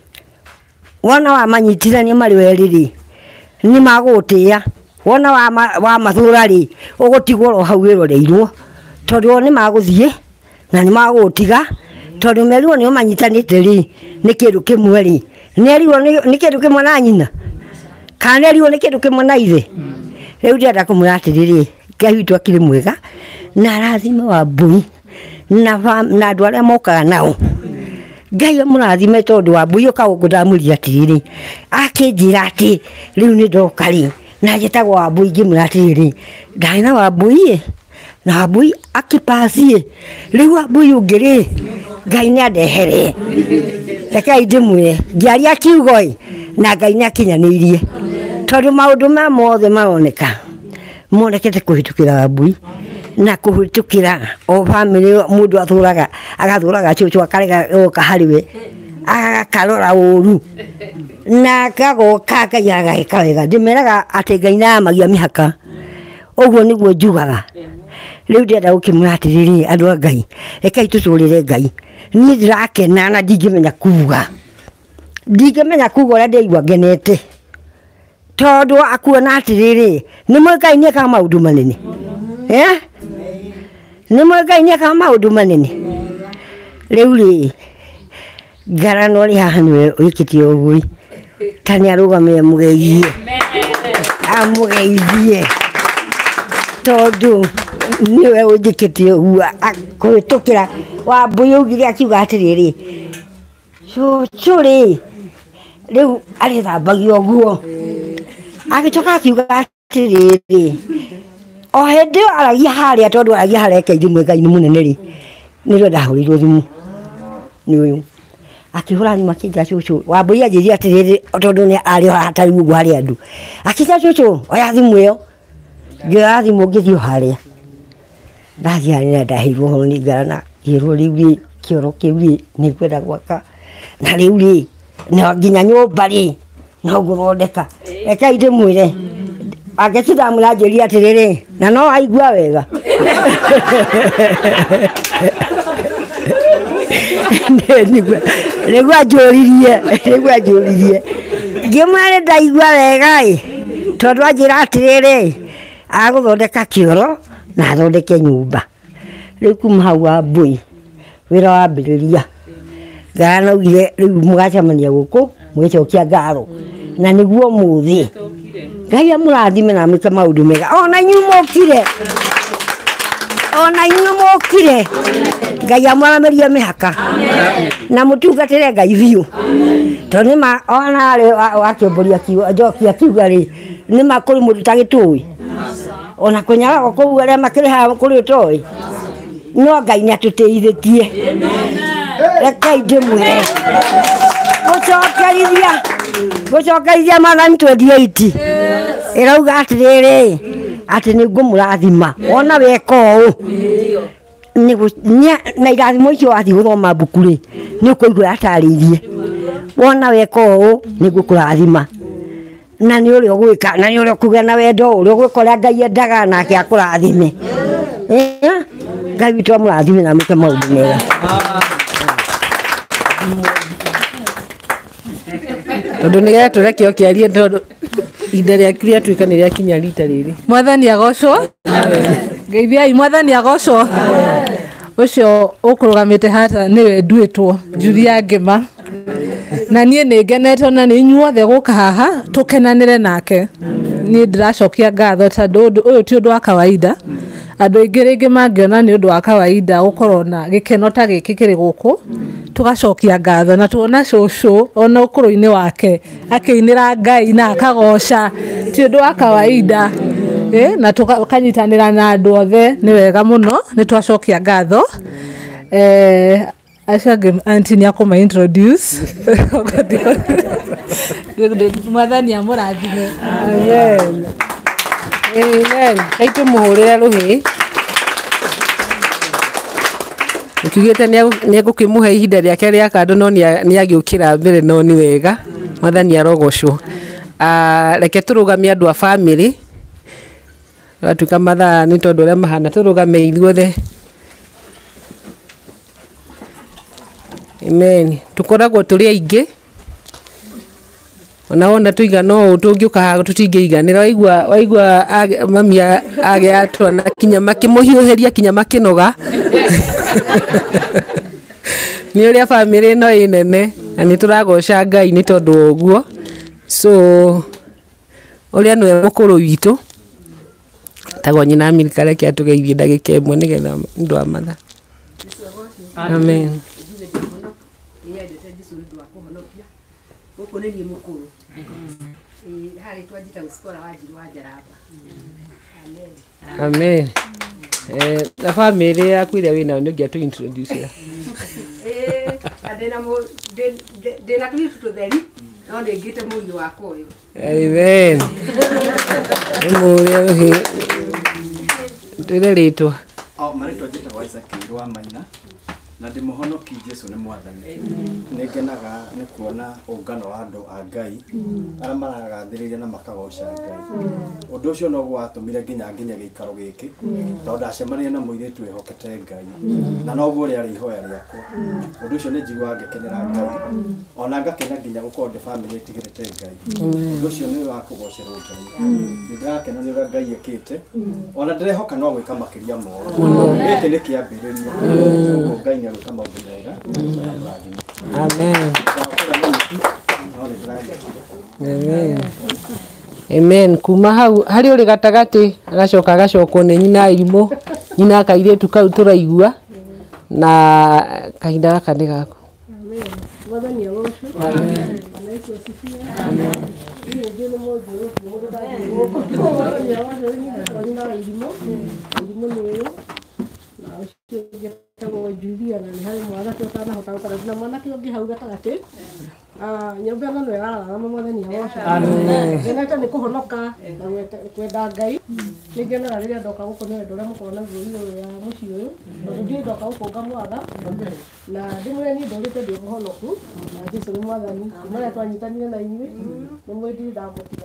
wona wa manyitithania marä werä rä nä magå tä a wona wa mathå ra rä å gå tigwo ro hau wä roreirwo tondå nä magå thiä na nä magå tiga tondå merirwo nä o manyitanä te rä nä kä ndå kä mwe rä nerirwo nä kä ndå kä mwe na nyina kana nerirwo nä kä ndå kä mwe na ithe rä u ndärenda kå mwä ra atä rä rä ngai witå akä rä mwega na arathime wa mbui na andå arä a mokaga nao ngai må rathime tondå wa mbui å kagå ngå ndamå ria atä rä rä akä njä ra atä rä u nä ndoka rä na njätagwo wa mbui ngä mwä ra atä rä rä ndarä na wa mbui na wa mbui akä paciä rä u wa mbui å ngä rä ngai nä andehere rekei ndä mwä ngä aria kiugo na ngai nä akinyanä irie tondå maå ndå ma mothe maroneka monekete kå hä tå kä ra wa mbui na kå hä tå kä ra o bamä rä må ndå athå raga agathå raga cå akarega goka harä we agakarora å ru na kagoka ngai agagä wega ndä meraga atä ngai nayamagia mä haka å guo nä guo njugaga rä u ndärenda gå kä mwä ra atä rä rä andå a ngai rekei tå tå rä re ngai niä ndä rakena na ndingä menya kuga ndingä menya kuga å rä a ndeigua ngenete tondå akuona atä rä rä nä mwä ngai nä ekaga maå ndå manene nä mwä ngai nä ekaga maå ndå manene rä u rä ngarano rä haha nä we å ikä tie å guo tani arugame mugeithie amugeithie tondu niwe unjikitie uguo kwitukira Wambui ugire akiuga atiriri cucu riu arithambagia uguo agicoka akiuga atiriri o hindi io aragia haria tondu aragia hareke thimu Ngai ni munene ri nirio ndahurirwo thimu ni uyu akihura thimu akinga cucu Wambui anjiria atiriri tondu ni ari hatari uguo hari andu akinga cucu oya thimu iyo ngioya thimu ngithio haria ndathia haria ndahirwo ho ni ngarana ngirwo riu ri kioro kiu ri ni kwenda gwaka na riu ri no nginya nyumba ri no guthondeka reke ndimwire agecitha muranjiria atiriri na no aigua wega niguo anjuririe niguo anjuririe ngimwire ndaigua wega i tondu anjira atiriri aguthondeka kioro na athondeke nyumba riu kuma hau Wambui wira wambiriria Ngai augire riu mugacemania guku mwicokia ngaro na niguo muthi Ngai amurathime na mwike maundu mega ona inyu mukire ona inyu mukire Ngai amurameria mihaka na mutungatire Ngai biu tondu ma ona ari wakimburia kiuga njokia kiuga ri ni makuri mundu tagitui ona kunyara ko aria makiri ha kuri toi no Ngai ni atuteithetie reke ndimwire gucokerithia gucokerithia Mwathani twenty-eight irauga atiriri ati ni ngumurathima ona weka uu na irathimo icio wathi guthoma mbuku ri ni ukuigua atariirie wona weka uu ni ngukurathima na ni uri gwika na ni uri kugia na wendo uri gwikora Ngai endaga nake akurathime Ngai witu amurathime na mwike maundu mega tondu nigetha turekio kiarie tondu inde ria kiria tuika ni ria kinya rita riri Mwathani agocwo Ngeithiai Mwathani agocwo ucio ukurugamite hata niwe nduitwo Julia Ngima na nie ni ngenete na ni inyuothe guka haha tukenanire nake ni ndiracokia ngatho tondu uyu ti undu wa kawaida andu aingi ringi mangiona ni undu wa kawaida gukorwo na gikeno ta giki kiri guku tugacokia ngatho na tuona cucu ona ukuru-ini wake akiinira Ngai na akagoca ti undu wa kawaida eh na tukanyitanira na andu othe ni wega muno ni twacokia ngatho eh Ashage auntie ni akoma introduce Mwathani amurathime Amen. Amen. Kaitu muhurira ruhi. Ukigete ni agukimuhe ihinda riake ria kando no ni agiukira mbere no ni wega. Mwathani arogocwo. Ah reke turugamia andu a family. Atuka mathaa ni tondu ria mahana turugame ithuothe. Amen. Tukoragwo turi aingi. Ona wona tuigana utungiuka ha tutingeiganira waigua waigua mami age atwana kinya makimuhiuheria kinya makinoga ni uria family no inene na ni turagoca Ngai ni tondu uguo so uria nwe mukuru witu tagwo nyina Amerika reke atugeithie ndagika imwe nigetha ndu amatha. Amen. Ukoneni mukuru hari twajita usikora wajiru wajaraba. Amen. Eh la family yaku ile wina ndio tu introduce ya eh adena mo de de na klifu to theri no de gite mundu wako uyu. Amen. Emu he tele leto au maritwa jita waisa kirwa maina na ndimuhonoki Jesu ni Mwathani ningenaga ni kuona ungano wa andu a Ngai ara maragathiriria na makagoca Ngai undu ucio no gwatumire nginya nginya giikaro giki tondu acemania na muiritu ehokete Ngai na no guo ria rihoya riakwa undu ucio ni njigua ngekenera Ngai ona ngakena nginya gukorwo ndi family itigirite Ngai undu ucio ni wa kugocerwo Ngai ndakena ni Ngai ekite ona ndirehoka no gwika makiria moro giki ni kiambiriria Ngai ni kama Amen. Amen. Amen. Kuma hau hari uri gatagati agacoka agacokwo ni nyina irimu nyina akairitu kau turaigua na kahinda gaka ni gako. Amen. Mwathani agocwo. Amen. Yesu asifiwe. Amen. Ni ndio mojo mojo ndani. Mwathani agocwo ni na irimu. Irimu ni uyu. Na ucio getagwo Julia na ni hari mwanake utanahota gukara na mwanake ungi hau gatagati. Ah, nyumba ĩno nĩ ĩrarara Mwathani agocwo. Amen. Ngenete nĩ kũhonoka na kwenda Ngai. Nĩ ngenaga rĩrĩa ndoka gũkũ nĩ wendo ũrĩa mũkoragwo naguo igũrũ ya mũciĩ ũyũ. Tondũ ndiĩ ndoka gũkũ ngamwatha. Na ndĩmwĩre niĩ ndũrĩte ndĩ mũhonoku. Na Jesũ nĩ Mwathani. Kuma rĩrĩa twanyitanire na inyuĩ nĩ mwĩndire ndamũtiga.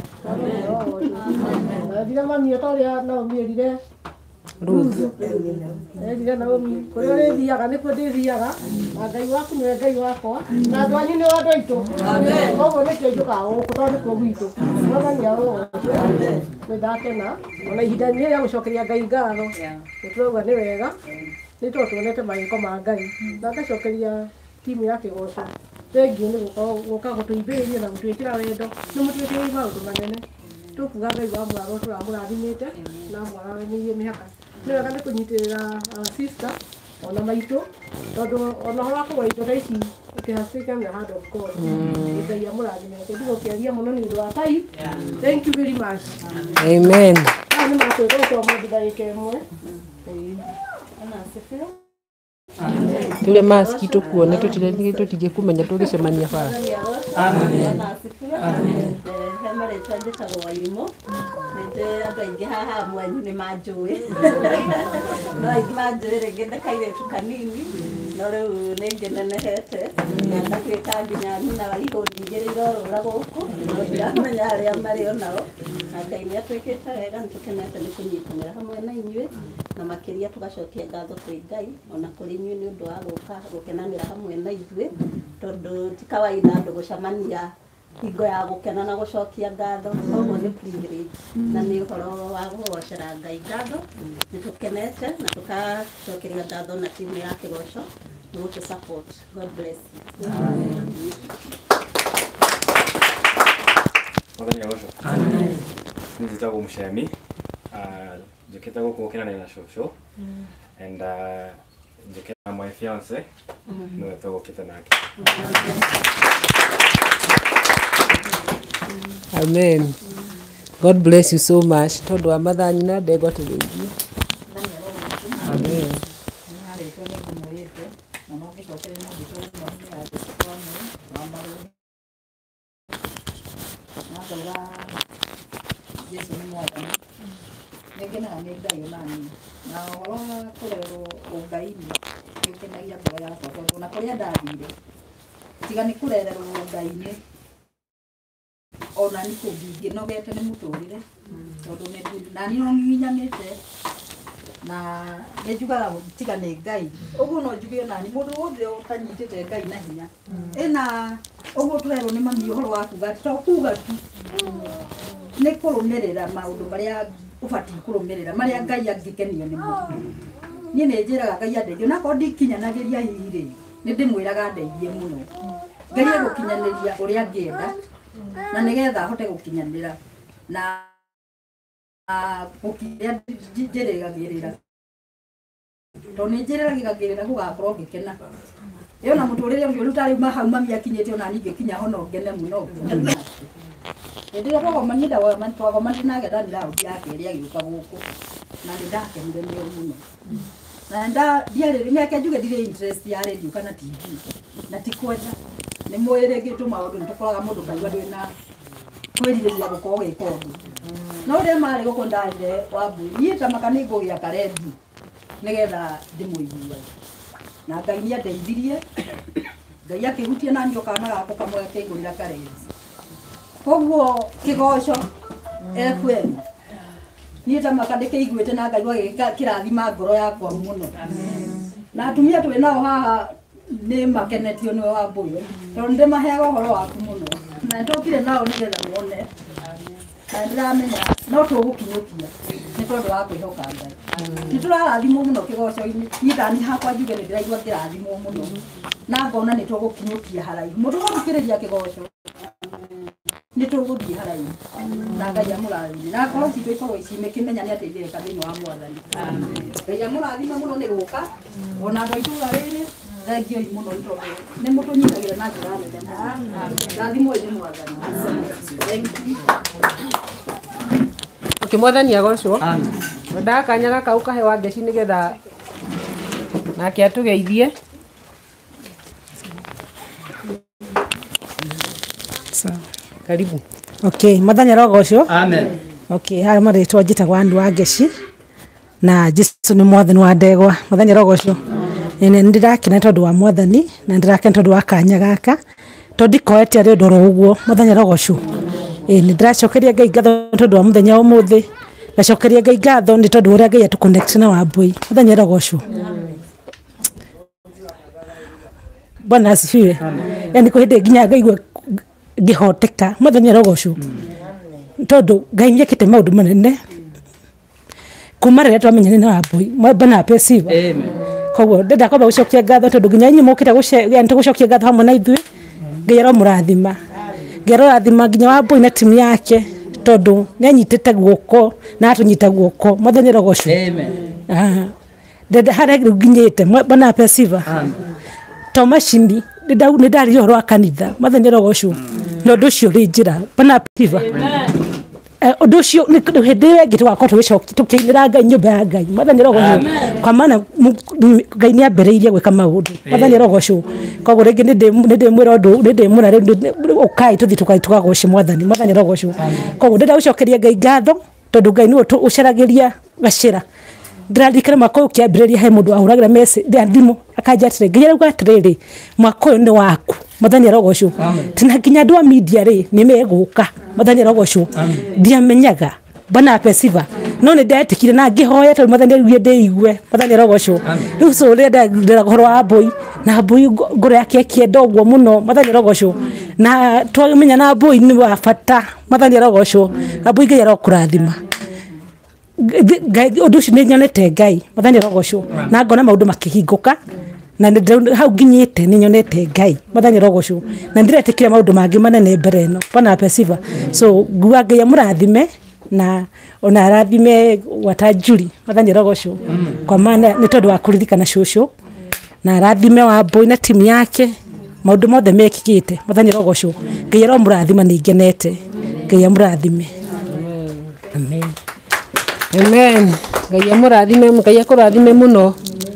Na thire mami o ta ũrĩa Naomi erire Ruthu. Erire Naomi kũrĩa ũrĩthiaga nĩkuo ndĩthiaga. Na Ngai waku nĩwe Ngai wakwa. Na andũ anyu nĩo andũ aitũ. Koguo nĩkĩo njũkaga gũkũ tondũ nĩkuo gwitũ. Mwathani agocwo. Nĩndakena ona ihinda rĩrĩ rĩa gũcokeria Ngai ngatho. Nĩtũrauga nĩ wega nĩ tondũ tuonete mawĩko ma Ngai. Na ngacokeria timu ya Kĩgoco. Thengiũ nĩ gũka gũtũithĩrĩria na gũtwĩkĩra wendo. Nĩ mũtwĩkĩrĩire maũndũ manene. Tũkuga Ngai wa mwaro tũramũrathimĩte na mwaranĩirie mĩhaka. Nĩ wega nĩ kũnyitĩrĩra sister ona maitũ tondũ ona ho wako maitũ thaa ici ũkĩhacĩka na hand of God. Ngai amũrathimĩte ndigũkĩaria mũno nĩ ũndũ wa Ngai. Thank you very much. Amen. Nĩ makwĩgocwo mũndũ ndagĩka ĩmwe. Ana asifiwe. Tule maski tukuone tutire tutige kumenya tugicemania bara. Amen. Amen. Hemare twende tagwa irimo. Nende andũ aingĩ haha mwanyu nĩ manjũĩ. No aingĩ manjũĩ rĩngĩ ndakairĩtu kanini. No rĩu nĩ ngenenehete. Na ndatuĩka nginya nyina wa ihũri igĩrĩ irorũra gũkũ. No ndiramenya arĩa marĩ o nao. Na Ngai nĩ atwĩkĩte wega nĩ tũkenete nĩ kũnyitanĩra hamwe na inyuĩ. Na makĩria tugacokia ngatho kwĩ Ngai ona kũrĩ inyuĩ nĩ ũndũ wa gũka gũkenanĩra hamwe na ithuĩ. Tondũ ti kawaida andũ gũcemania hingo ya gũkena na gũcokia ngatho. Koguo nĩ privilege na nĩ ũhoro wa gũgocera Ngai ngatho. Nĩ tũkenete na tũgacokeria ngatho na timu ya Kĩgoco nĩ gũtũ support. God bless you. Mwathani agocwo. Amen. Nĩ njĩtagwo Mũcemi. Njũkĩte gũkũ gũkenanĩra na cũcũ. And uh, njũkĩte my fiance. Nĩwe tũgũkĩte nake. Amen. God bless you so much. Tondu wa mathani na ndego tugeithie. Amen. Yesu nĩ Mwathani. Nĩngenaga nĩ Ngai onani. Na ũhoro wa kũrerwo ũngai-inĩ nĩũkenagia ngoro yakwa tondũ ona kũrĩa ndathire tiga nĩ kũrererwo ũngai-inĩ ona nĩ kũngĩnogete nĩ mũtũrĩre tondũ nani no nginyanĩte na nĩ njugaga tiga nĩ Ngai. Ũguo no njuge nani mũndũ wothe ũtanyitĩte Ngai na hinya ĩna ũguo tũrerwo nĩ mami ũhoro wa kuga to kuga tu nĩ kũrũmĩrĩra maũndũ marĩa ũbatiĩ kũrũmĩrĩra marĩa Ngai angĩkenio nĩ mũndũ. Niĩ nĩ njĩraga Ngai andeithie na ko ndikinyanagĩria hihi rĩ nĩ ndĩmwĩraga ndeithie mũno. Ngai egũkinyanĩria ũrĩa angĩenda na nĩgetha hote gũkinyanĩra na gũkĩrĩa njĩrĩgagĩrĩra tondũ nĩ njĩrĩgagĩrĩra gũgakorwo ngĩkena. Yona mũtũrĩre ũngĩ rĩu tarĩ mahau mami akinyĩte ona ningĩ kinya hono ngene mũno. Hĩndĩ ĩrĩa twagomanire twagomanire nake ndarĩ raundi yake ĩrĩa agĩũka gũkũ na nĩ ndakenire nĩyo mũno. Na ndiarĩ mĩaka njuge ndirĩ interest ya radio kana T V na ti kwenda nĩ mwĩrĩ ngĩtũ maũndũ nĩ tũkoraga mũndũ kaigua ndwĩ na kwĩrirĩria gũkorwo gĩka ũndũ. No rĩrĩa marĩ gũkũ ndarire Wambui niĩ tamaka nĩ ngũgĩa karendi nĩgetha ndĩmũiguaga na Ngai nĩ andeithirie. Ngai akĩhutia na niĩ kana gako kamwe akĩngũrĩra karendi. Koguo Kĩgoco F M niĩ tamaka ndĩkĩiguĩte na Ngai agĩkĩrathima ngoro yakwa mũno. Na atumia twĩ nao haha nĩ makenetio nĩ Wambui tondũ ndĩmaheaga ũhoro waku mũno na ndokire nao nĩgetha mone na ndĩramenya no tũgũkinyũkia nĩ tondũ wa kwĩhoka Ngai. Nĩ tũrarathimwo mũno Kĩgoco-inĩ niĩ ndani hakwa njuge nĩ ndĩraigua ngĩrathimwo mũno na ngona nĩ tũgũkinyũkia haraihu. Mũndũ gũthikĩrĩria Kĩgoco nä tå gå thiä haraihu na Ngai amũrathime na korwo citå ikorwo ici mä kä menya nä ateithĩrĩka thä inä wa Mwathani. Ngai amũrathime må no nä gå ka ona andå a itå ra rä rä thengioi må no nä tondå nä må tå nyitagä ra na njä ra nene mũno. Rathimwo nĩ Mwathani. Okay, Mwathani agocwo. Nda kanya gaka ukahewa ngeci nĩ getha nake atũgeithie. Sawa. Karibu. Okay, Mwathani arogocwo. Amen. Okay, haya marĩtwa njĩtagwo andũ a ngeci na Jesũ nĩ Mwathani wa ndegwa. Mwathani arogocwo. Nĩ ndĩrakena tondũ wa Mwathani na ndĩrakena tondũ wa kanya gaka tondũ ndikoete arĩ ũndũ ro ũguo. Mwathani arogocwo. Ĩ nĩ ndĩracokeria Ngai ngatho tondũ wa mũthenya ũmũthĩ. Ndacokeria Ngai ngatho nĩ tondũ ũrĩa Ngai atũ connect na Wambui. Mwathani arogocwo. Bwana asifiwe. Yani kwa hĩndĩ nginya ngaigua ngĩhoteka. Mwathani arogocwo. Tondũ Ngai nĩekĩte maũndũ manene kuma rĩrĩa twamenyana na Wambui. Bwana apesiva. Amen. Koguo ndenda kwamba gũcokia ngatho tondũ nginya inyuĩ mũkĩte gũcokia ngatho hamwe na ithuĩ. Ngai aromũrathima. Ngai arorathima nginya Wambui na timu yake tondũ nĩ anyitĩte guoko na atũnyita guoko. Mwathani arogocwo. Amen. Ah. Ndenda harĩa nginyĩte. Bwana apesiva. Amen. Tomashini nĩ ndarĩ ũhoro wa kanitha. Mwathani arogocwo. Na ũndũ ũcio rĩ njĩra. Bwana apesiva. Ũndũ ũcio nĩ hĩndĩ ĩyo ĩngĩ tũgakorwo tũkĩinĩra Ngai nyũmba ya Ngai. Mwathani arogocwo. Kwa maana Ngai nĩ ambĩrĩirie gwĩka maũndũ. Mwathani arogocwo. Koguo rĩngĩ nĩ ndĩmwĩra ũndũ nĩ ndĩmwĩra rĩu ũkai tũthiĩ tũkai tũgagoce Mwathani. Mwathani arogocwo. Koguo ndĩrenda gũcokeria Ngai ngatho tondũ Ngai nĩwe ũcaragĩria gacĩra. Ndĩraririkana mwaka ũyũ ũkĩambĩrĩria he mũndũ ahũragĩra message thimũ akanjĩra atĩrĩ nginya rĩu atĩrĩrĩ mwaka ũyũ nĩ waku. Mwathani arogocwo. Tina nginya andũ a media rĩ nĩ megũka. Mwathani arogocwo. Ndiamenyaga. Bwana apesiva. No nĩ ndetĩkire na ngĩhoya tondũ Mwathani augire ndĩigue. Mwathani arogocwo. Rĩu so rĩrĩa ndĩrenda ũhoro wa Wambui na Wambui ngoro yake ĩkĩenda ũguo mũno. Mwathani arogocwo. Na twamenya na Wambui nĩ wa bata. Mwathani arogocwo. Wambui Ngai arokũrathima. Ũndũ ũcio nĩ nyonete Ngai. Mwathani arogocwo. Na ngona maũndũ makĩhingũka na hau nginyĩte nĩ nyonete Ngai. Mwathani arogocwo. Na ndiretĩkira maũndũ mangĩ manene mbere ĩno. Bwana apesiva. So nguga Ngai amũrathime na ona arathime Watanjuri. Mwathani arogocwo. Kwa maana nĩ tondũ wa kũririkana cũcũ na arathime Wambui na timu yake maũndũ mothe mekĩkĩte. Mwathani arogocwo. Ngai aromũrathima nĩ ngenete. Ngai amũrathime. Amen. Amen. Ngai amũrathime, Ngai akũrathime mũno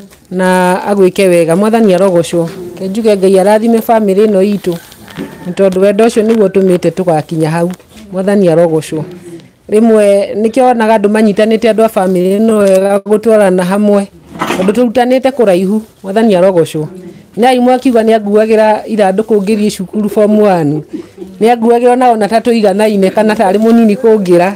na agwĩke wega. Mwathani arogocwo. Ke njuge Ngai arathime family ĩno itũ nĩ tondũ wendo ũcio nĩguo ũtũmĩte tũgakinya hau. Mwathani arogocwo. Rĩmwe nĩkĩo onaga andũ manyitanĩte andũ a family ĩno wega gũtwarana hamwe tondũ tũrutanĩte kũraihu. Mwathani arogocwo. Nĩ aimwe akiuga nĩ anguagĩra ithandũkũ ngĩthiĩ cukuru form one. Nĩ anguagĩra ona ona ta tũiganaine kana tarĩ mũnini kũngĩra.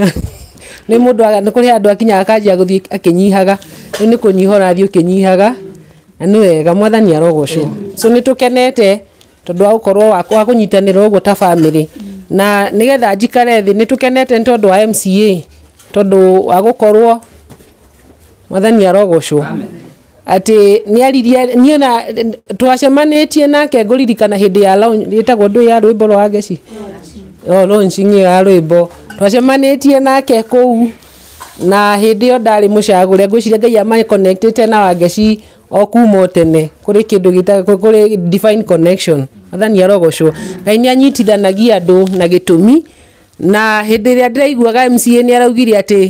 Nĩ mũndũ nĩ kũrĩ andũ akinyaga akanjia gũthiĩ akĩnyihaga. Rĩu nĩ kũnyiha ũrathiĩ ũkĩnyihaga na nĩ wega. Mwathani arogocwo. So nĩ tũkenete tondũ wa gũkorwo wa kũnyitanĩra ũguo ta family na nĩgetha njikare thĩ nĩ tũkenete nĩ tondũ wa M C A tondũ wa gũkorwo Mwathani arogocwo. Atĩ nĩ aririe niĩ na twacemanĩtie nake ngũririkana hĩndĩ ya ĩtagwo ndũ ya rwĩmbo rwa Ngeci. Oh, launching ya rwĩmbo twacemanĩtie nake kũu na hĩndĩ ĩyo ndarĩ mũcagũre. Ngwĩciria Ngai ama connectĩte na wa Ngeci o kuma tene kũrĩ kĩndũ gĩtagwo kũrĩ divine connection. Mwathani arogocwo. Ngai nĩ anyitithanagia andũ na gĩtũmi na hĩndĩ ĩrĩa ndĩraiguaga M C A nĩ araugire atĩ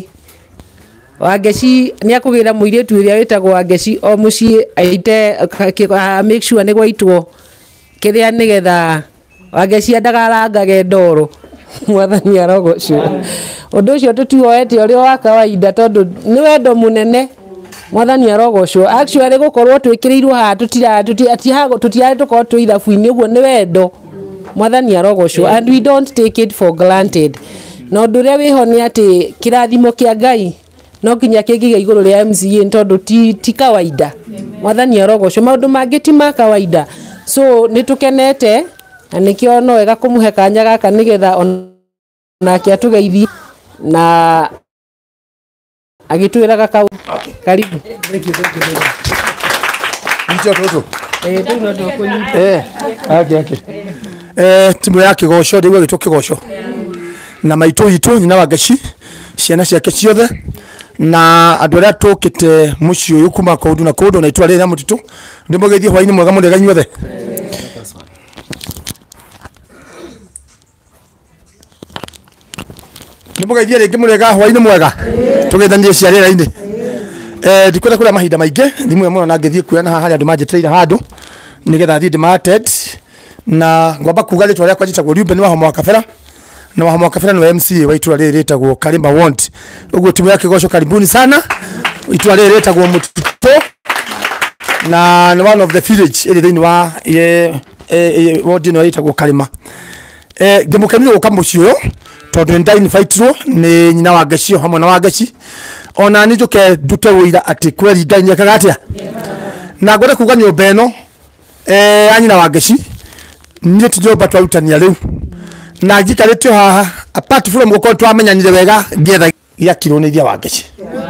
wa Ngeci nĩ akũgĩra mũirĩtu ũrĩa wĩtagwo wa Ngeci o mũciĩ aite make sure nĩ gwaitwo kĩrĩa nĩgetha wa Ngeci ndagarangage ndoro. Mwathani arogocwo. Ũndũ ũcio tũtioete ũrĩa wa kawaida tondũ nĩ wendo mũnene. Mwathani arogocwo. Actually gũkorwo twĩkĩrĩirwo haha tutira tutiaga tutiaga tũkorwo twĩ ithabu-inĩ ũguo nĩ wendo. Mwathani arogocwo. And we don't take it for granted. Na ũndũ ũrĩa wĩho nĩ atĩ kĩrathimo kĩa Ngai no nginya kĩngĩgĩa igũrũ rĩa M C A tondũ ti ti kawaida. Mwathani arogocwo. Maũndũ mangĩ ti ma kawaida. So nĩ tũkenete na nĩkĩo no wega kũmũhe kanya gaka nĩgetha onake atũgeithie na agĩtwĩraga kau. Karibu. Nicho toto. Eh, ndio ndio kwenye. Eh, okay okay. eh timu ya Kigosho ndigwe gitwa Kigosho na maitũ itũ nyina wa Gaci ciana ciake ciothe na andũ arĩa tũkĩte mũciĩ ũyũ kuma kũndũ na kũndũ na itũra rĩrĩ rĩa Mũtitũ ndĩmũgeithie hwainĩ mwega mũndega inyuothe. Ndĩmũgeithie rĩngĩ mũndega hwainĩ mwega tũgeithanie cia rĩera-inĩ. Eh ndikwenda kũrĩa mahinda maingĩ thimũ ĩmwe na ngĩthiĩ kuoya na haha andũ manjĩtĩire handũ nĩgetha thiĩ ndĩmated na ngwamba kuga rĩtwa rĩakwa njĩtagwo Reuben Wahoma wa Kabera na Wahoma wa Kabera nĩ M C A wa itũra rĩrĩ rĩtagwo Karima Ward. Ũguo timu ya Kigosho karibuni sana. Itũra rĩrĩ rĩtagwo Mũtitũ na one of the village ĩrĩ thĩinĩ wa ward ĩno ĩtagwo Karima. Eh ngĩmũkenire gũka mũciĩ ũyũ tondũ nĩ invite-rwo nĩ nyina wa Gaci hamwe na wa Gaci ona nĩ njũke ndute wĩira atĩ kweri Ngai nĩekaga atĩa na ngwenda kuga nyũmba ĩno eh anyina wa Gaci niĩ ti nyũmba twarutania rĩu na njikarĩte haha apart from gũkorwo twamenyanire wega ngĩetha gĩakirwo nĩ ithe wa Gaci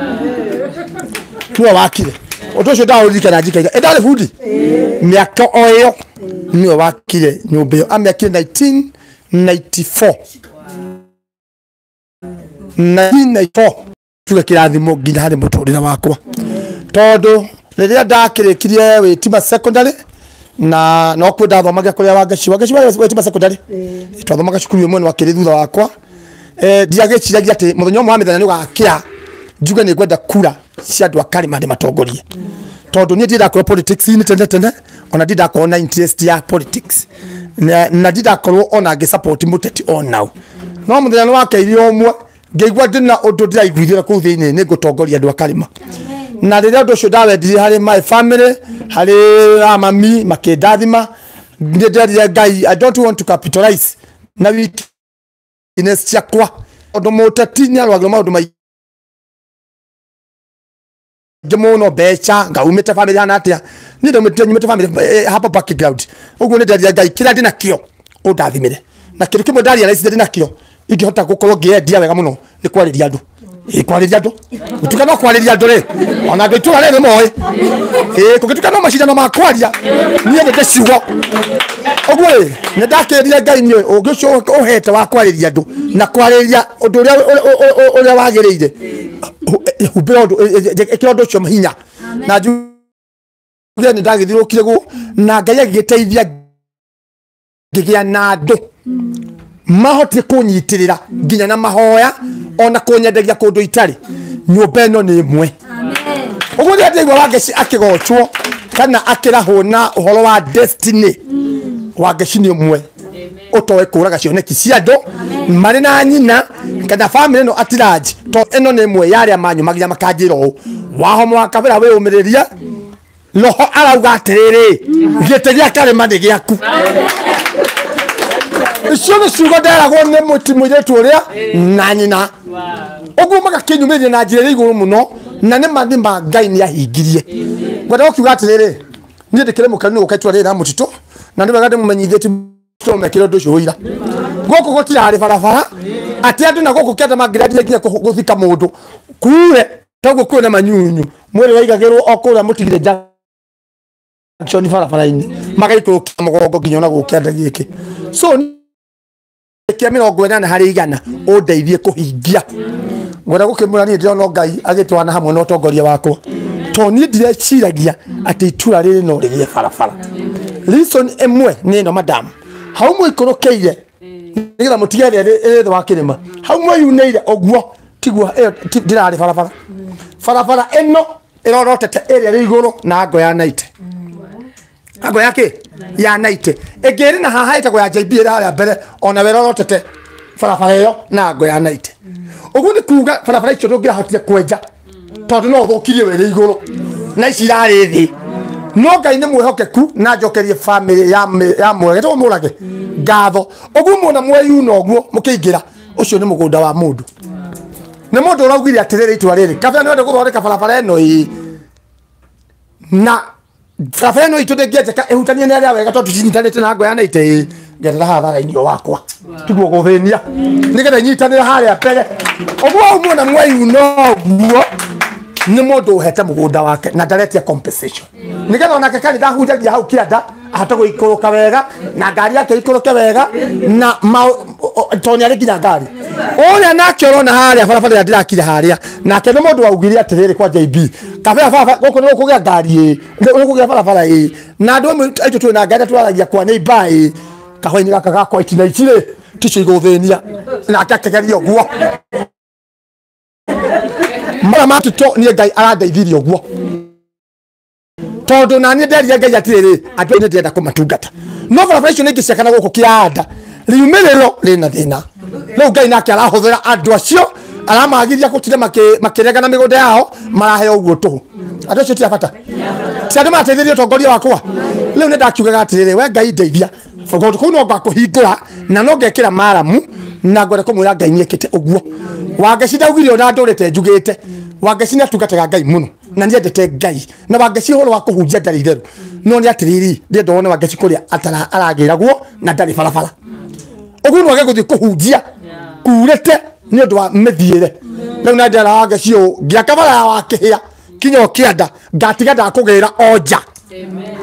nĩwe wakire ũndũ ũcio ndaũririkana njikaiga ndarĩ bundi mĩaka o ĩyo nĩwe wakire nyũmba ĩyo amĩakire nineteen ninety-four nineteen ninety-four tuge kĩrathimo nginya harĩ mũtũrĩre wakwa tondũ rĩrĩa ndakĩrĩkirie Wĩtima secondary na no kwenda thomaga kũrĩa wa Gaci wa Gaci Wĩtima secondary twathomaga cukuru ĩmwe nĩ wakĩrĩ thutha wakwa eh ndiagĩciragia atĩ mũthenya ũmwe wa mĩthenya nĩ ũgakĩra njuge nĩ ngwenda kura cia andũ a Karima ndĩmatongorie tondũ niĩ ndiendakorwo politics inĩ tene tene ona ndiendakorwo na interest ya politics na na ndiendakorwo ona ngĩsupport mũteti o now no mũthenya nĩ wakĩire ũmwe ngĩigua ndĩna ũndũ ndĩraiguithĩra kũu thĩinĩ nĩ ngũtongoria andũ a Karima na rĩrĩa ũndũ ũcio ndawendire harĩ my family harĩ amami makĩndathima nĩ ndĩrire Ngai I don't want to capitalize na weakness ciakwa ũndũ mũteti nĩ arwagĩrwo maũndũ maingĩ mũno mbeca ngaumĩte family hana atĩa niĩ ndaumĩte nyumĩte family hapa background ũguo nĩ ndĩrire Ngai kĩrĩa ndĩ nakĩo ũndathimĩre na kĩrĩ kĩmwe ndarealize ndĩ nakĩo ingĩhota gũkorwo ngĩendia wega mũno nĩ kwarĩria andũ ĩ kwarĩria andũ gũtuĩka no kwarĩria andũ rĩ ona andũ itũra rĩrĩ moĩ ĩ kũngĩtuĩka no macindano ma kwaria niĩ nĩ ndĩciugo ũguo rĩ nĩ ndakĩrire Ngai niĩ ũngĩ ũcio ũhete wa kwarĩria andũ na kwarĩria ũndũ ũrĩa ũrĩa wagĩrĩire humbĩra ũndũ ĩkĩra ũndũ ũcio hinya na njuge nĩ ndagĩthirũkire gũ na Ngai agĩgĩteithia ngĩgĩa na andũ mahoti kũnyitĩrĩra nginya na mahoya ona kũnyenderia kũndũ itarĩ nyũmba ĩno nĩ ĩmwe ũguo nĩ ndaigua wa Gaci akĩgocwo kana akĩrahwo na ũhoro wa destiny wa Gaci nĩ ũmwe ũtoĩ kũraga cioneki cia andũ marĩ na nyina kana family ĩno atiraji to ĩno nĩ ĩmwe ya arĩa manyumagia makanjĩra ũũ Wahoma wa Kabera wĩyũmĩrĩria roho arauga atĩrĩrĩ gĩtĩ gĩa Karima nĩ gĩaku icio nĩ ciugo nderagwo nĩ mũirĩtu ũrĩa na nyina ũguo magakĩnyumĩrĩria na njĩra igũrũ mũno na nĩ mathi ma Ngai nĩ ahingirie ngwenda gũkiuga atĩrĩrĩ niĩ ndĩkĩrĩ mũkari nĩ gũka itũra rĩrĩ rĩa Mũtitũ na nĩ wega ndĩmũmenyithĩtie tũmekĩre ũndũ ũcio ũira gũkũ gũtirarĩ barabara atĩ andũ na gũkũ kĩanda mangĩrendire nginya gũthika mũndũ kure toguo kwĩna manyunyu mwĩrĩ waigagĩrwo o kũrĩa mũtigire junction barabara-inĩ magaikũrũkia mũgongo nginya ona gũkũ kĩanda gĩkĩ so kia mĩrongo ĩnana harĩ igana ũndeithie kũhingia ngwenda gũkĩmwĩra niĩ ndĩrona Ngai agĩtwana hamwe na ũtongoria wakwa to niĩ ndireciragia atĩ itũra rĩrĩ no rĩgĩe barabara reason ĩmwe nĩ ĩno madam hau mũikũrũkĩire nĩgetha mũtige ĩrĩ thĩ wa kĩrĩma hau mwĩyunĩire ũguo tiguo ĩyo ndĩrarĩ barabara barabara ĩno ĩrorotete ĩrĩa ĩrĩ igũrũ na ngo ya naite ngo ya kĩ ya naite ĩngĩrĩ na haha ĩtagwo ya J B ĩrĩ harĩa mbere ona werorotete barabara ĩyo na ngo ya naite ũguo nĩ kuga barabara icio ndũngĩrahotire kwenja tondũ no ũthũkirie wĩrĩ igũrũ na ici irarĩ thĩ no Ngai nĩ mwĩhokeku na njokerie family ya ya mwege to mũrage ngatho ũguo muona mweyuna ũguo mũkĩingĩra ũcio nĩ mũgũnda wa mũndũ nĩ mũndũ ũraugire atĩrĩrĩ itũra rĩrĩ Kabera nĩ wende gũthondeka barabara ĩno ĩ na barabara ĩno itũ ndĩngĩenjeka ĩhutanie na arĩa wega tondũ cinyitanĩte na ngo ya naite ngerera hathara-inĩ wakwa tiguo gũthĩnia nĩgetha inyitanĩre harĩa mbere ũguo muona mweyuna ũguo nĩ mũndũ ũhete mũgũnda wake na ndaretia compensation nigetha onake kanitha ahunjagia hau kĩanda ahota guikoroka wega na ngari yake ikoroke wega na tonya ari kinya ngari uria nake urona haria barabara ndirakire haria nake ni mundu waugire atiriri kwa J B kabea baba guku ni ukugia ngari ni ukugia barabara ii na andu amwe aitu tu na ngari twaragia kwa nei bai kahoi ni gaka gakwa itina itire ticio iguthenia na akakegeria guo mara matu to ni ngai arandeithirie guo tondu nani nderia ngai atiriri andu ni ndenda kumatungata no barabara icio ningi ciakana guku kianda riumiriro rina thina riu ngai nake arahuthira andu acio aramagithia gutire makirega na migunda yao marahe uguo tu andu acio ti abata ti andu mateithirie utongoria wakwa riu ni ndakiugaga atiriri we ngai ndeithia fogoto kuno ngakuhingura na no ngekira maramu na ngore kumwira ngai niekite uguo wangeci ndaugire ona ndurite njugite wangeci natungataga ngai muno na niendete ngai na wangeci horo wa kuhunjia ndari theru no ni atiriri ndi ndone wangeci kuria atara aragiragwo na ndari barabara uguo no age guthi kuhunjia kurete ni undu wa mithiire riu na ndara wangeci u ngiakabara wa kihia kinyo kianda ngatiga ndakugira oja amen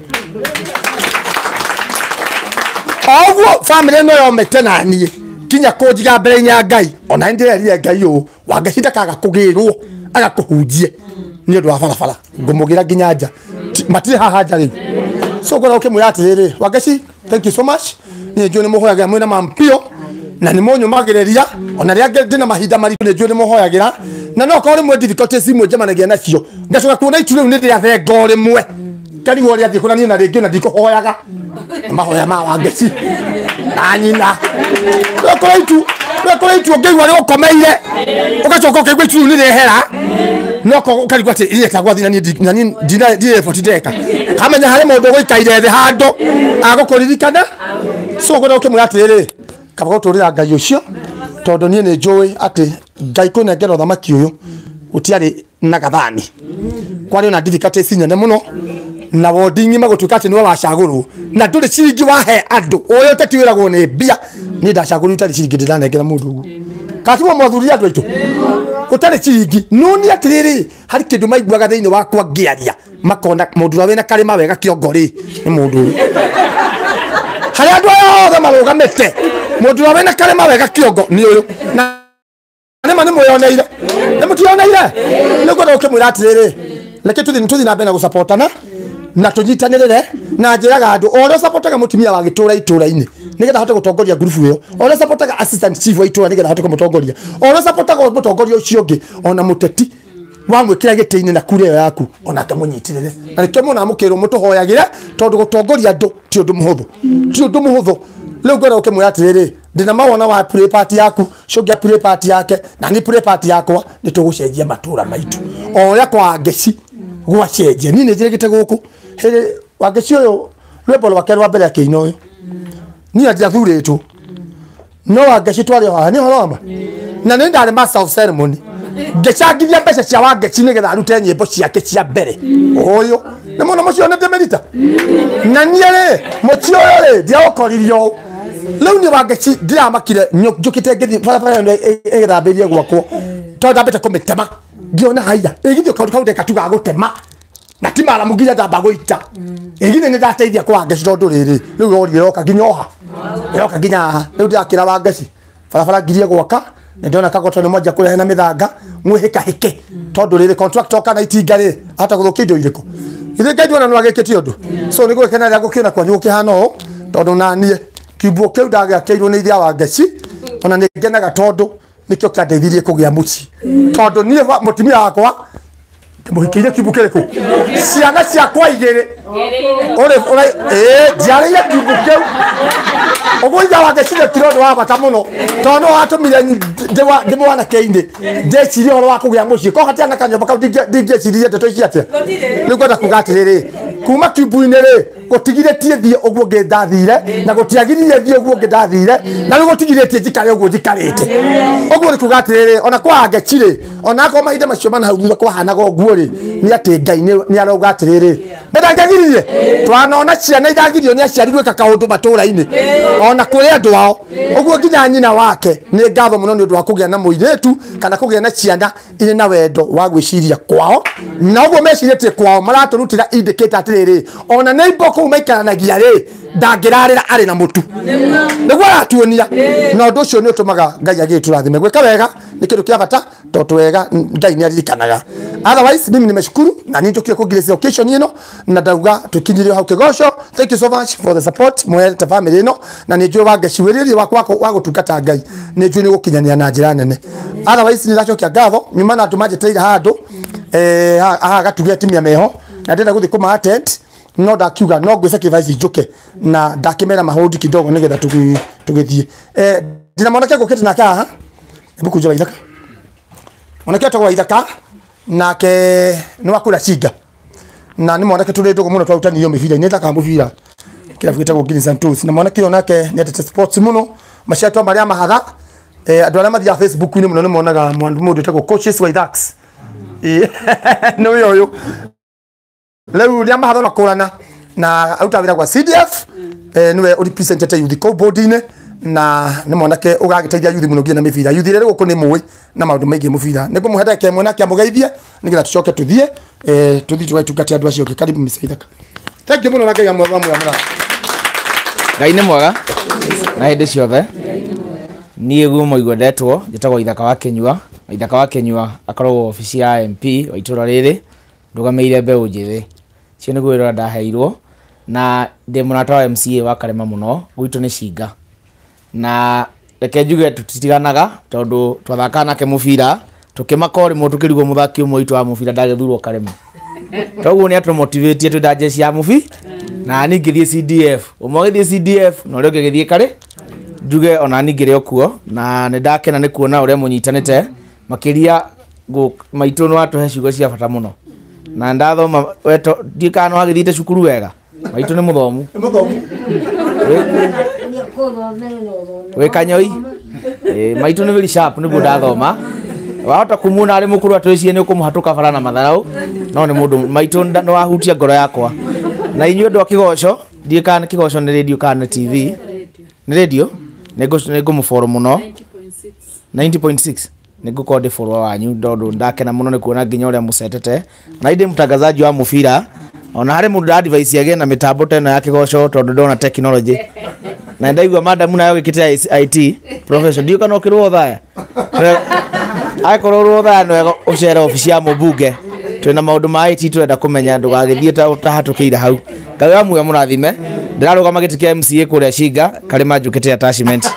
oguo family no yomete nanie kinya kunjiga mbere nya ngai ona ndirerie ngai u wangecinda kaga kugirwo agakuhunjie ni undu wa barabara ngumugira nginya nja matire haha nja riu so ngora ukimwira atiriri wangeci thank you so much ni njue ni muhoyagira mwina mampio na ni munyumagiriria ona ria ndina mahinda mariku ni njue ni muhoyagira na no ko rimwe difficulties imwe njamanagia nacio ngacoka kuona itu riu ni ndiathe ngo rimwe kari wori athi kuna ni na ringi na ndikuhoyaga mahoya ma wangeci na nyina ndokora itu ndokora itu ngeigwa ni ukomeire ugacoka ukaigwa itu ni rehera noko karigwa ati ile tagwa thina ni nani dina dire fortideka kamenya hare mundu gwikaire the hando agukuririkana so gora ukimura atiriri kabago turira ngai ucio tondu nie ni njui ati ngai kunengera thamaki uyu utiari na gathani kwari ona difficulties nyene muno na wodingi magutuka ati niwe wacagurwo na nduri ciringi wahe andu uyu tetiwiragwo ni mbia ni ndacagurwo itari ciringi ndiranengera mundu ugu katiwa mwathuri andu aitu utari ciringi nuni atiriri hari kindu maiguaga thiini wakwa ngiaria makona mundu rawe na karima wega kiongori ni mundu hari andu othe marugamite mundu rawe na karima wega kiongo ni uyu na nema ni muyoneire ni mukioneire ni ngoda ukimwira atiriri leke tuthi tuthi na bena gusupportana na tunyitanirire na njiraga andu ore supportaga mutumia wa gitura itura-ini nigetha hote gutongoria group iyo ore supportaga assistant chief wa itura nigetha hote kumutongoria ore supportaga mutongoria ucio ngi ona muteti wa mwikira giti-ini na kure yaku ona kamunyitirire na reke muna mukiro mutuhoyagire tondu gutongoria andu ti undu muhuthu ti undu muhuthu riu ngora ukimwira atiriri ndina mawona wa play party yaku shogia play party yake na ni play party yakwa ni tugucenjia matura maitu oya kwa ngeci gwacenjia ni ni njirigite guku hele wangeci uyu rwimbo rwake rwa mbere akiina uyu ni ndiathuritwo no wangeci twari haha ni horoma na ni ndari master of ceremony ngecangithia mbeca cia wangeci nigetha arute nyimbo ciake cia mbere uyu ni muno mucio ni ndemerita na niere mucio uyu ri ndiaukoririo riu ni wangeci ndiramakire njukite ngithi barabara igithambirie gwakwo tondu ndambite kumitema ngiona haiya igithio kaundu kau ndekatuga gutema na timara muginya ndamba guita igine ni ndateithia kwa ngeci tondu riri riu yori yoka nginya oha yoka nginya haha riu ndirakira wangeci barabara ngirie gwaka ndona kagoto ni moja kule na mithanga mwihika hike tondu riri contractor kana itinga ri hata guthukia indo iriku ithe ngai ndona no agikiti undu so ni gwikena ria gukina kwa nyuki hano tondu nanie kibuo kiu ndagiakeirwo ni ithia wa ngeci ona ni ngenaga tondu nikio kandeithirie kugia muci tondu nie mutumia wakwa muhikiire kibu kiriku ciana ciakwa igiri ore ore eh jari ya kibu kiu ogo ija wa ngeci kirodo wa bata muno tondu atumire ndewa ndimo wana keinde ndecirie horo wa kugia muci ko hatia na kanyoba ka ndingecirie ndeto ciate ni gwenda kugatiriri kuma kibu-ini ri gutigire tie thie oguo ngindathire na gutiagiririe thie oguo ngindathire na ni gutigire tie njikare oguo njikarite oguo ni kugatiriri ona kwa ngeci ri ona ko mahinda macio mana hau kwa hanaga oguo ri ni ati ngai ni arauga atiriri mbere ngagire nĩtwaragirie twanona ciana iragirio nĩ aciari gwĩka kaũndũ matũũra-inĩ ona kũrĩ andũ ao ũguo nginya nyina wake nĩ ngatho mũno nĩ ũndũ wa kũgĩa na mũirĩtu kana kũgĩa na ciana irĩ na wendo wa gwĩciria kwao na ũguo mecirĩtie kwao maratũrutĩra indicator atĩrĩrĩ ona nĩ ibo kũu maikaranagia rĩ ndangĩrarĩra arĩ na mũtu nĩguo aratuonia na ũndũ ũcio nĩ ũtũmaga Ngai agĩtũrathime gwĩka wega nĩ kĩndũ kĩa bata tondũ wega Ngai nĩ aririkanaga otherwise mimi nimeshukuru na nĩnjũkire kũgirĩcia occasion ĩno na ndauga tũkinyirio hau kĩgoco. Thank you so much for the support mwete family ĩno na nĩ njũĩ wangeciwĩrĩria wakwa wa gũtungata Ngai nĩ njũĩ nĩ gũkinyania na njĩra nene. Otherwise nĩ ndacokia ngatho nyuma na andũ manjeteire handũ eh aha gatugia timia meho na ndenda gũthiĩ kũma attend no ndakiuga no ngwĩce kĩvaisi njuke na ndakĩmera mahũndi kidogo nĩgetha tũgĩthiĩ. Eh ndina mwanake ngũkĩte nake haha hebu kuja Waithaka mwanake atagwo Waithaka nake nĩ wakũra Cinga na nĩ mwanake tũrĩ ndũgũ mũno twarutanirio mĩbira-inĩ thaka mũbira kĩrabu gĩtagwo Guinness Santos na mwanake ũyũ nake nĩ atete sports mũno maciatwa marĩa mahatha eh andũ arĩa mathiaga Facebook-inĩ mũno nĩ monaga mũndũ wĩtagwo coaches Waithaks nĩ ũyũ leo ria mahatha na kũrana na aruta wĩra gwa C D F eh niwe representative youth co board-inĩ na nĩ mwanake ũgagĩteithia youth mũno nginya na mĩbira youth rĩrĩ gũkũ nĩ mũĩ na maũndũ maingĩ mũbira nĩguo mũhete ke mwanake amũgeithie nĩgetha tũcoke tũthiĩ eh tũthiĩ tũgaitungate andũ acio karibu Miss Waithaka. Thank you mũno na Ngai amwe amwe amwe. Ngai nĩ mwega na hĩndĩ ciothe niĩ guo mũigua ndetwo njĩtagwo Waithaka wa Kĩnyua. Waithaka wa Kĩnyua akoragwo obici ya M P wa itũra rĩrĩ ndũgamĩire mbeũ njĩthĩ cio nĩguo wĩra ndaheirwo na ndĩ mũrata wa M C A wa Karema mũno gwitũ nĩ Cinga na reke njuge tũtitiganaga tondũ twathaka nake mũbira tũkĩmaka rĩmwe tũkĩrigwo mũthaki ũmwe witũ wa mũbira ndagĩthurwo Karema toguo nĩ atũmotivĩtie twĩnda njeci ya mũbi na niĩ ngĩthiĩ C D F ũmwe gĩthiĩ C D F na ũrĩa ũngĩ gĩthiĩ karĩ njuge ona niĩ ngĩrĩ o kuo na nĩ ndakena nĩ kuona ũrĩa mũnyitanĩte makĩria maitũ nĩ watũhe ciugo cia bata mũno na ndathoma weto ndikano agithiite cukuru wega maitũ nĩ mũthomu we Kanyoi eh maitũ nĩ very sharp nĩguo ndathoma wahota kumuna arĩ mũkũrũ atwĩcie nĩ ũkũmũhatũka bara na matharau no nĩ mũndũ maitũ nĩ wahutia ngoro yakwa na inyuĩ andũ a Kĩgoco ndikano Kĩgoco nĩ radio kana T V nĩ radio nĩ ngũmũfollow mũno ninety point six nĩngũkorwo ndĩ follower wanyu ndondũ ndakena mũno nĩ kuona nginya ũrĩa mũcetete na inde mtangazaji wa mũbira ona harĩ mũndũ advice yake na mĩtambo tena ya Kĩgoco tondũ ndona technology na ndaigua madam nayo gĩkĩte I T profession ndio kana okĩrwo thaya akorwo thaya no ũcera ofici ya mũbunge twĩna maũndũ ma I T twenda kũmenya ndũgagĩthiĩ ta tahatũkĩire hau Ngai amwe mũrathime ndĩrarũgama gĩtĩ kĩa M C A kũrĩa Cinga Karema njũkĩte attachment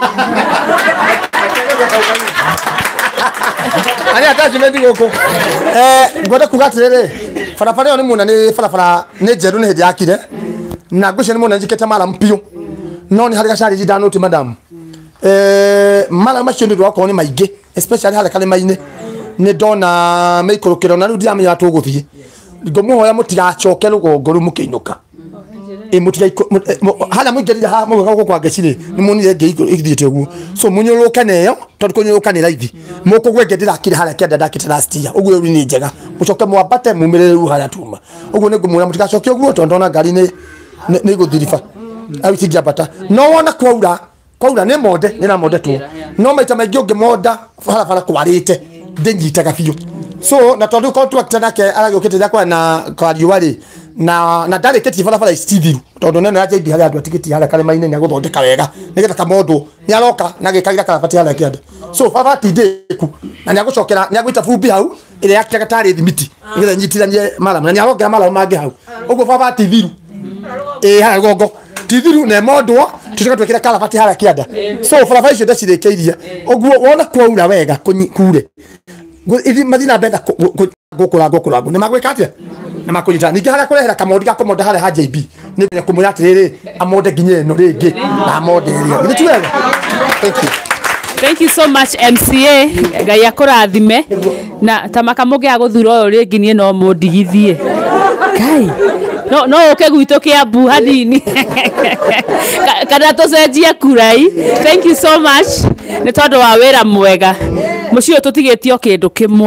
ani attachment gũkũ eh ngwenda kuga atĩrĩrĩ barabara ĩyo nĩ muona nĩ barabara nĩ njerũ nĩ hĩndĩ yakire na ngũcio nĩ muona njĩkĩte mara mpio no nĩ harĩ gacari ndanoti madam eh mara macio nĩ ndwakorwo nĩ maingĩ especially harĩ Karema-inĩ nĩ ndona mĩikũrũkĩro na rĩu ndiramenya tũgũthiĩ ngũmũhoya mũtigacoke rũgongo rũu mũkĩinũka e mutiga hala mũingĩrire ha mũgũka kwa ngecirĩ nĩ muonire ngĩithiĩte ũguo so mũnyũrũke neyo tondũ kũnyũrũka nĩ raithi mũkũgwe ngĩndĩrakire harĩa kĩanda ndakĩte last year ũguo rĩu nĩ njega mũcoke mwambate mumĩrĩre rĩu harĩa tuma ũguo nĩ ngũmwĩra mũtigacoke ũguo tondũ ndona ngari nĩ nĩ igũthiriba au tingĩambata no wona kwaura kwaura nĩ monde nĩ na monde tu no maita maingĩ ũngĩmonda barabara kwarĩte ndĩnyitaga biũ so na tondũ contract nake aragĩũkĩte rĩa kwa na kwa riũa rĩ na na ndarĩkĩtie barabara icitithiru tondũ nene ya jaidi harĩa andũ atigĩtie harĩa Karema-inĩ nĩ agũthondeka wega nĩgetha kamondũ nĩ aroka na gĩkagira karabati harĩa kĩanda so barabara ndĩku na nĩ agũcokera nĩ agũita fumbi hau ĩrĩa yakĩaga tarĩ thimiti nĩgetha nyitithanie maramu na nĩ arongera maramu mangĩ hau ũguo barabara tithiru ĩ harĩa gongo tithiru na mondwo tũcoka twĩkĩre karabati harĩa kĩanda so barabara icio ndacirĩkĩirie ũguo wona kwaura wega kure ithi mathina benda gũkũra gũkũra nĩ magwĩka atĩa nĩ makũnyita ningĩ harĩa kũrehera kamondi gakomonda harĩa ha J B nĩ menya kũmwĩra atĩrĩrĩ amonde nginya ĩno rĩngĩ na amonde ĩrĩa nĩ tuwega. Thank you. Thank you so much M C A Ngai akũrathime na tamaka mũngĩ agũthura ũyũ rĩngĩ niĩ no mũndigithie Ngai no no ũke gwitũ Kĩambu hanini kana tũcenjie kurai. Thank you so much nĩ tondũ wa wĩra mwega mũciĩ tũtigĩtio kĩndũ kĩmwe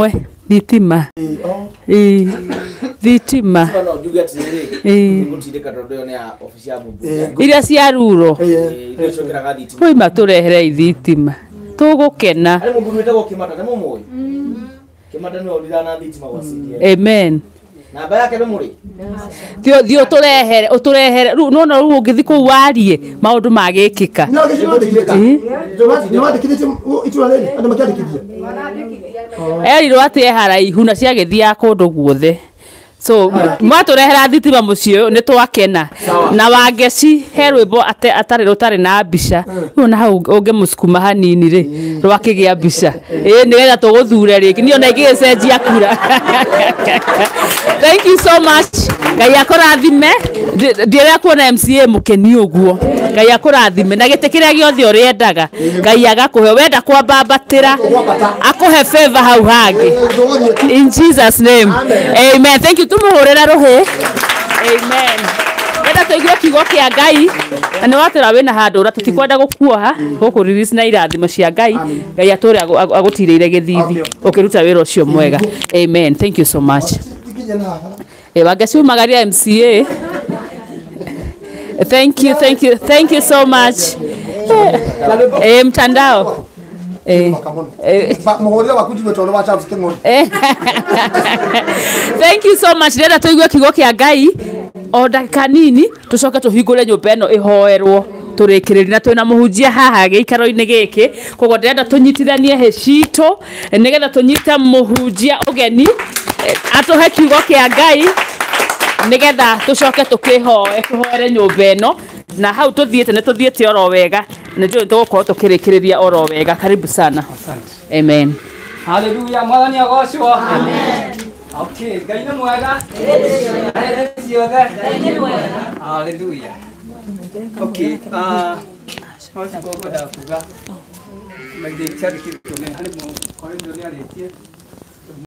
thitima ĩ thitima no njuge atirĩrĩ ngũtindĩka tondũ ĩyo nĩ ya obici ya mũmbunge iria cia ruro iria ciokeraga thitima oima tũrehere thitima tũgũkena arĩ mũndũ wĩtagwo Kĩmata nĩ mũmũĩ Kĩmata nĩwe ũrira na thitima gwa C D F amen namba yake nĩ mũrĩ thio thio tũrehere ũtũrehere rĩu nona rĩu ũngĩthi kũu warie maũndũ magĩkĩka erirwo atĩ e haraihu na ciagĩthiaga kũndũ guothe so mwatũrehera thitima mũciĩ ũyũ nĩ twakena na Wangeci he rwĩmbo atarĩ rũtarĩ na mbica rĩu na hau ũngĩmũcukuma hanini rĩ rwakĩgĩa mbica ĩ nĩgetha tũgũthure rĩngĩ niĩ ona ingĩgĩcenjia kura thank you so much Ngai akũrathime ndĩrĩa kuona M C A mũkeni ũguo Ngai akũrathime na gĩtĩ kĩrĩa gĩothe ũrĩendaga Ngai agakũhe wenda kwambambatĩra akũhe favor hau hangĩ in Jesus name amen thank you tumuhurira ruhi amen wenda tuigue kiugo kia Ngai na nĩ watũra wĩna handũ ũra tũtikwenda gũkuoha gũkũ release na irathimo cia Ngai Ngai atũre agũtirĩire gĩthithi ũkĩruta wĩra ũcio mwega amen thank you so much eh Wangeci umagaria M C A thank you thank you thank you so much eh mtandao eh muhurira waku jimetono wa chafu king'ori thank you so much renda tuigue kiugo kia Ngai o ndagĩka nini tũcoke tũhingũre nyũmba ĩno ĩhoerwo tũrĩkĩrĩria na twĩna mũhunjia haha gĩikaro-inĩ gĩkĩ koguo ndĩrenda tũnyitithanie hĩ citũ nĩgetha tũnyite mũhunjia ũgeni atũhe kiugo kia Ngai nĩgetha tũcoke tũkĩhoe tũhoere nyũmba ĩno na hau tũthiĩte nĩ tũthiĩte oro wega nĩ njũĩ tũgũkorwo tũkĩrĩkĩrĩria oro wega karibu sana amen haleluya mwathani agocwo amen okay Ngai nĩ mwega amen ciothe Ngai nĩ mwega haleluya okay ah no siko kwa kuga magde chari kitu ni hali mo kwa ndio ni aliyetie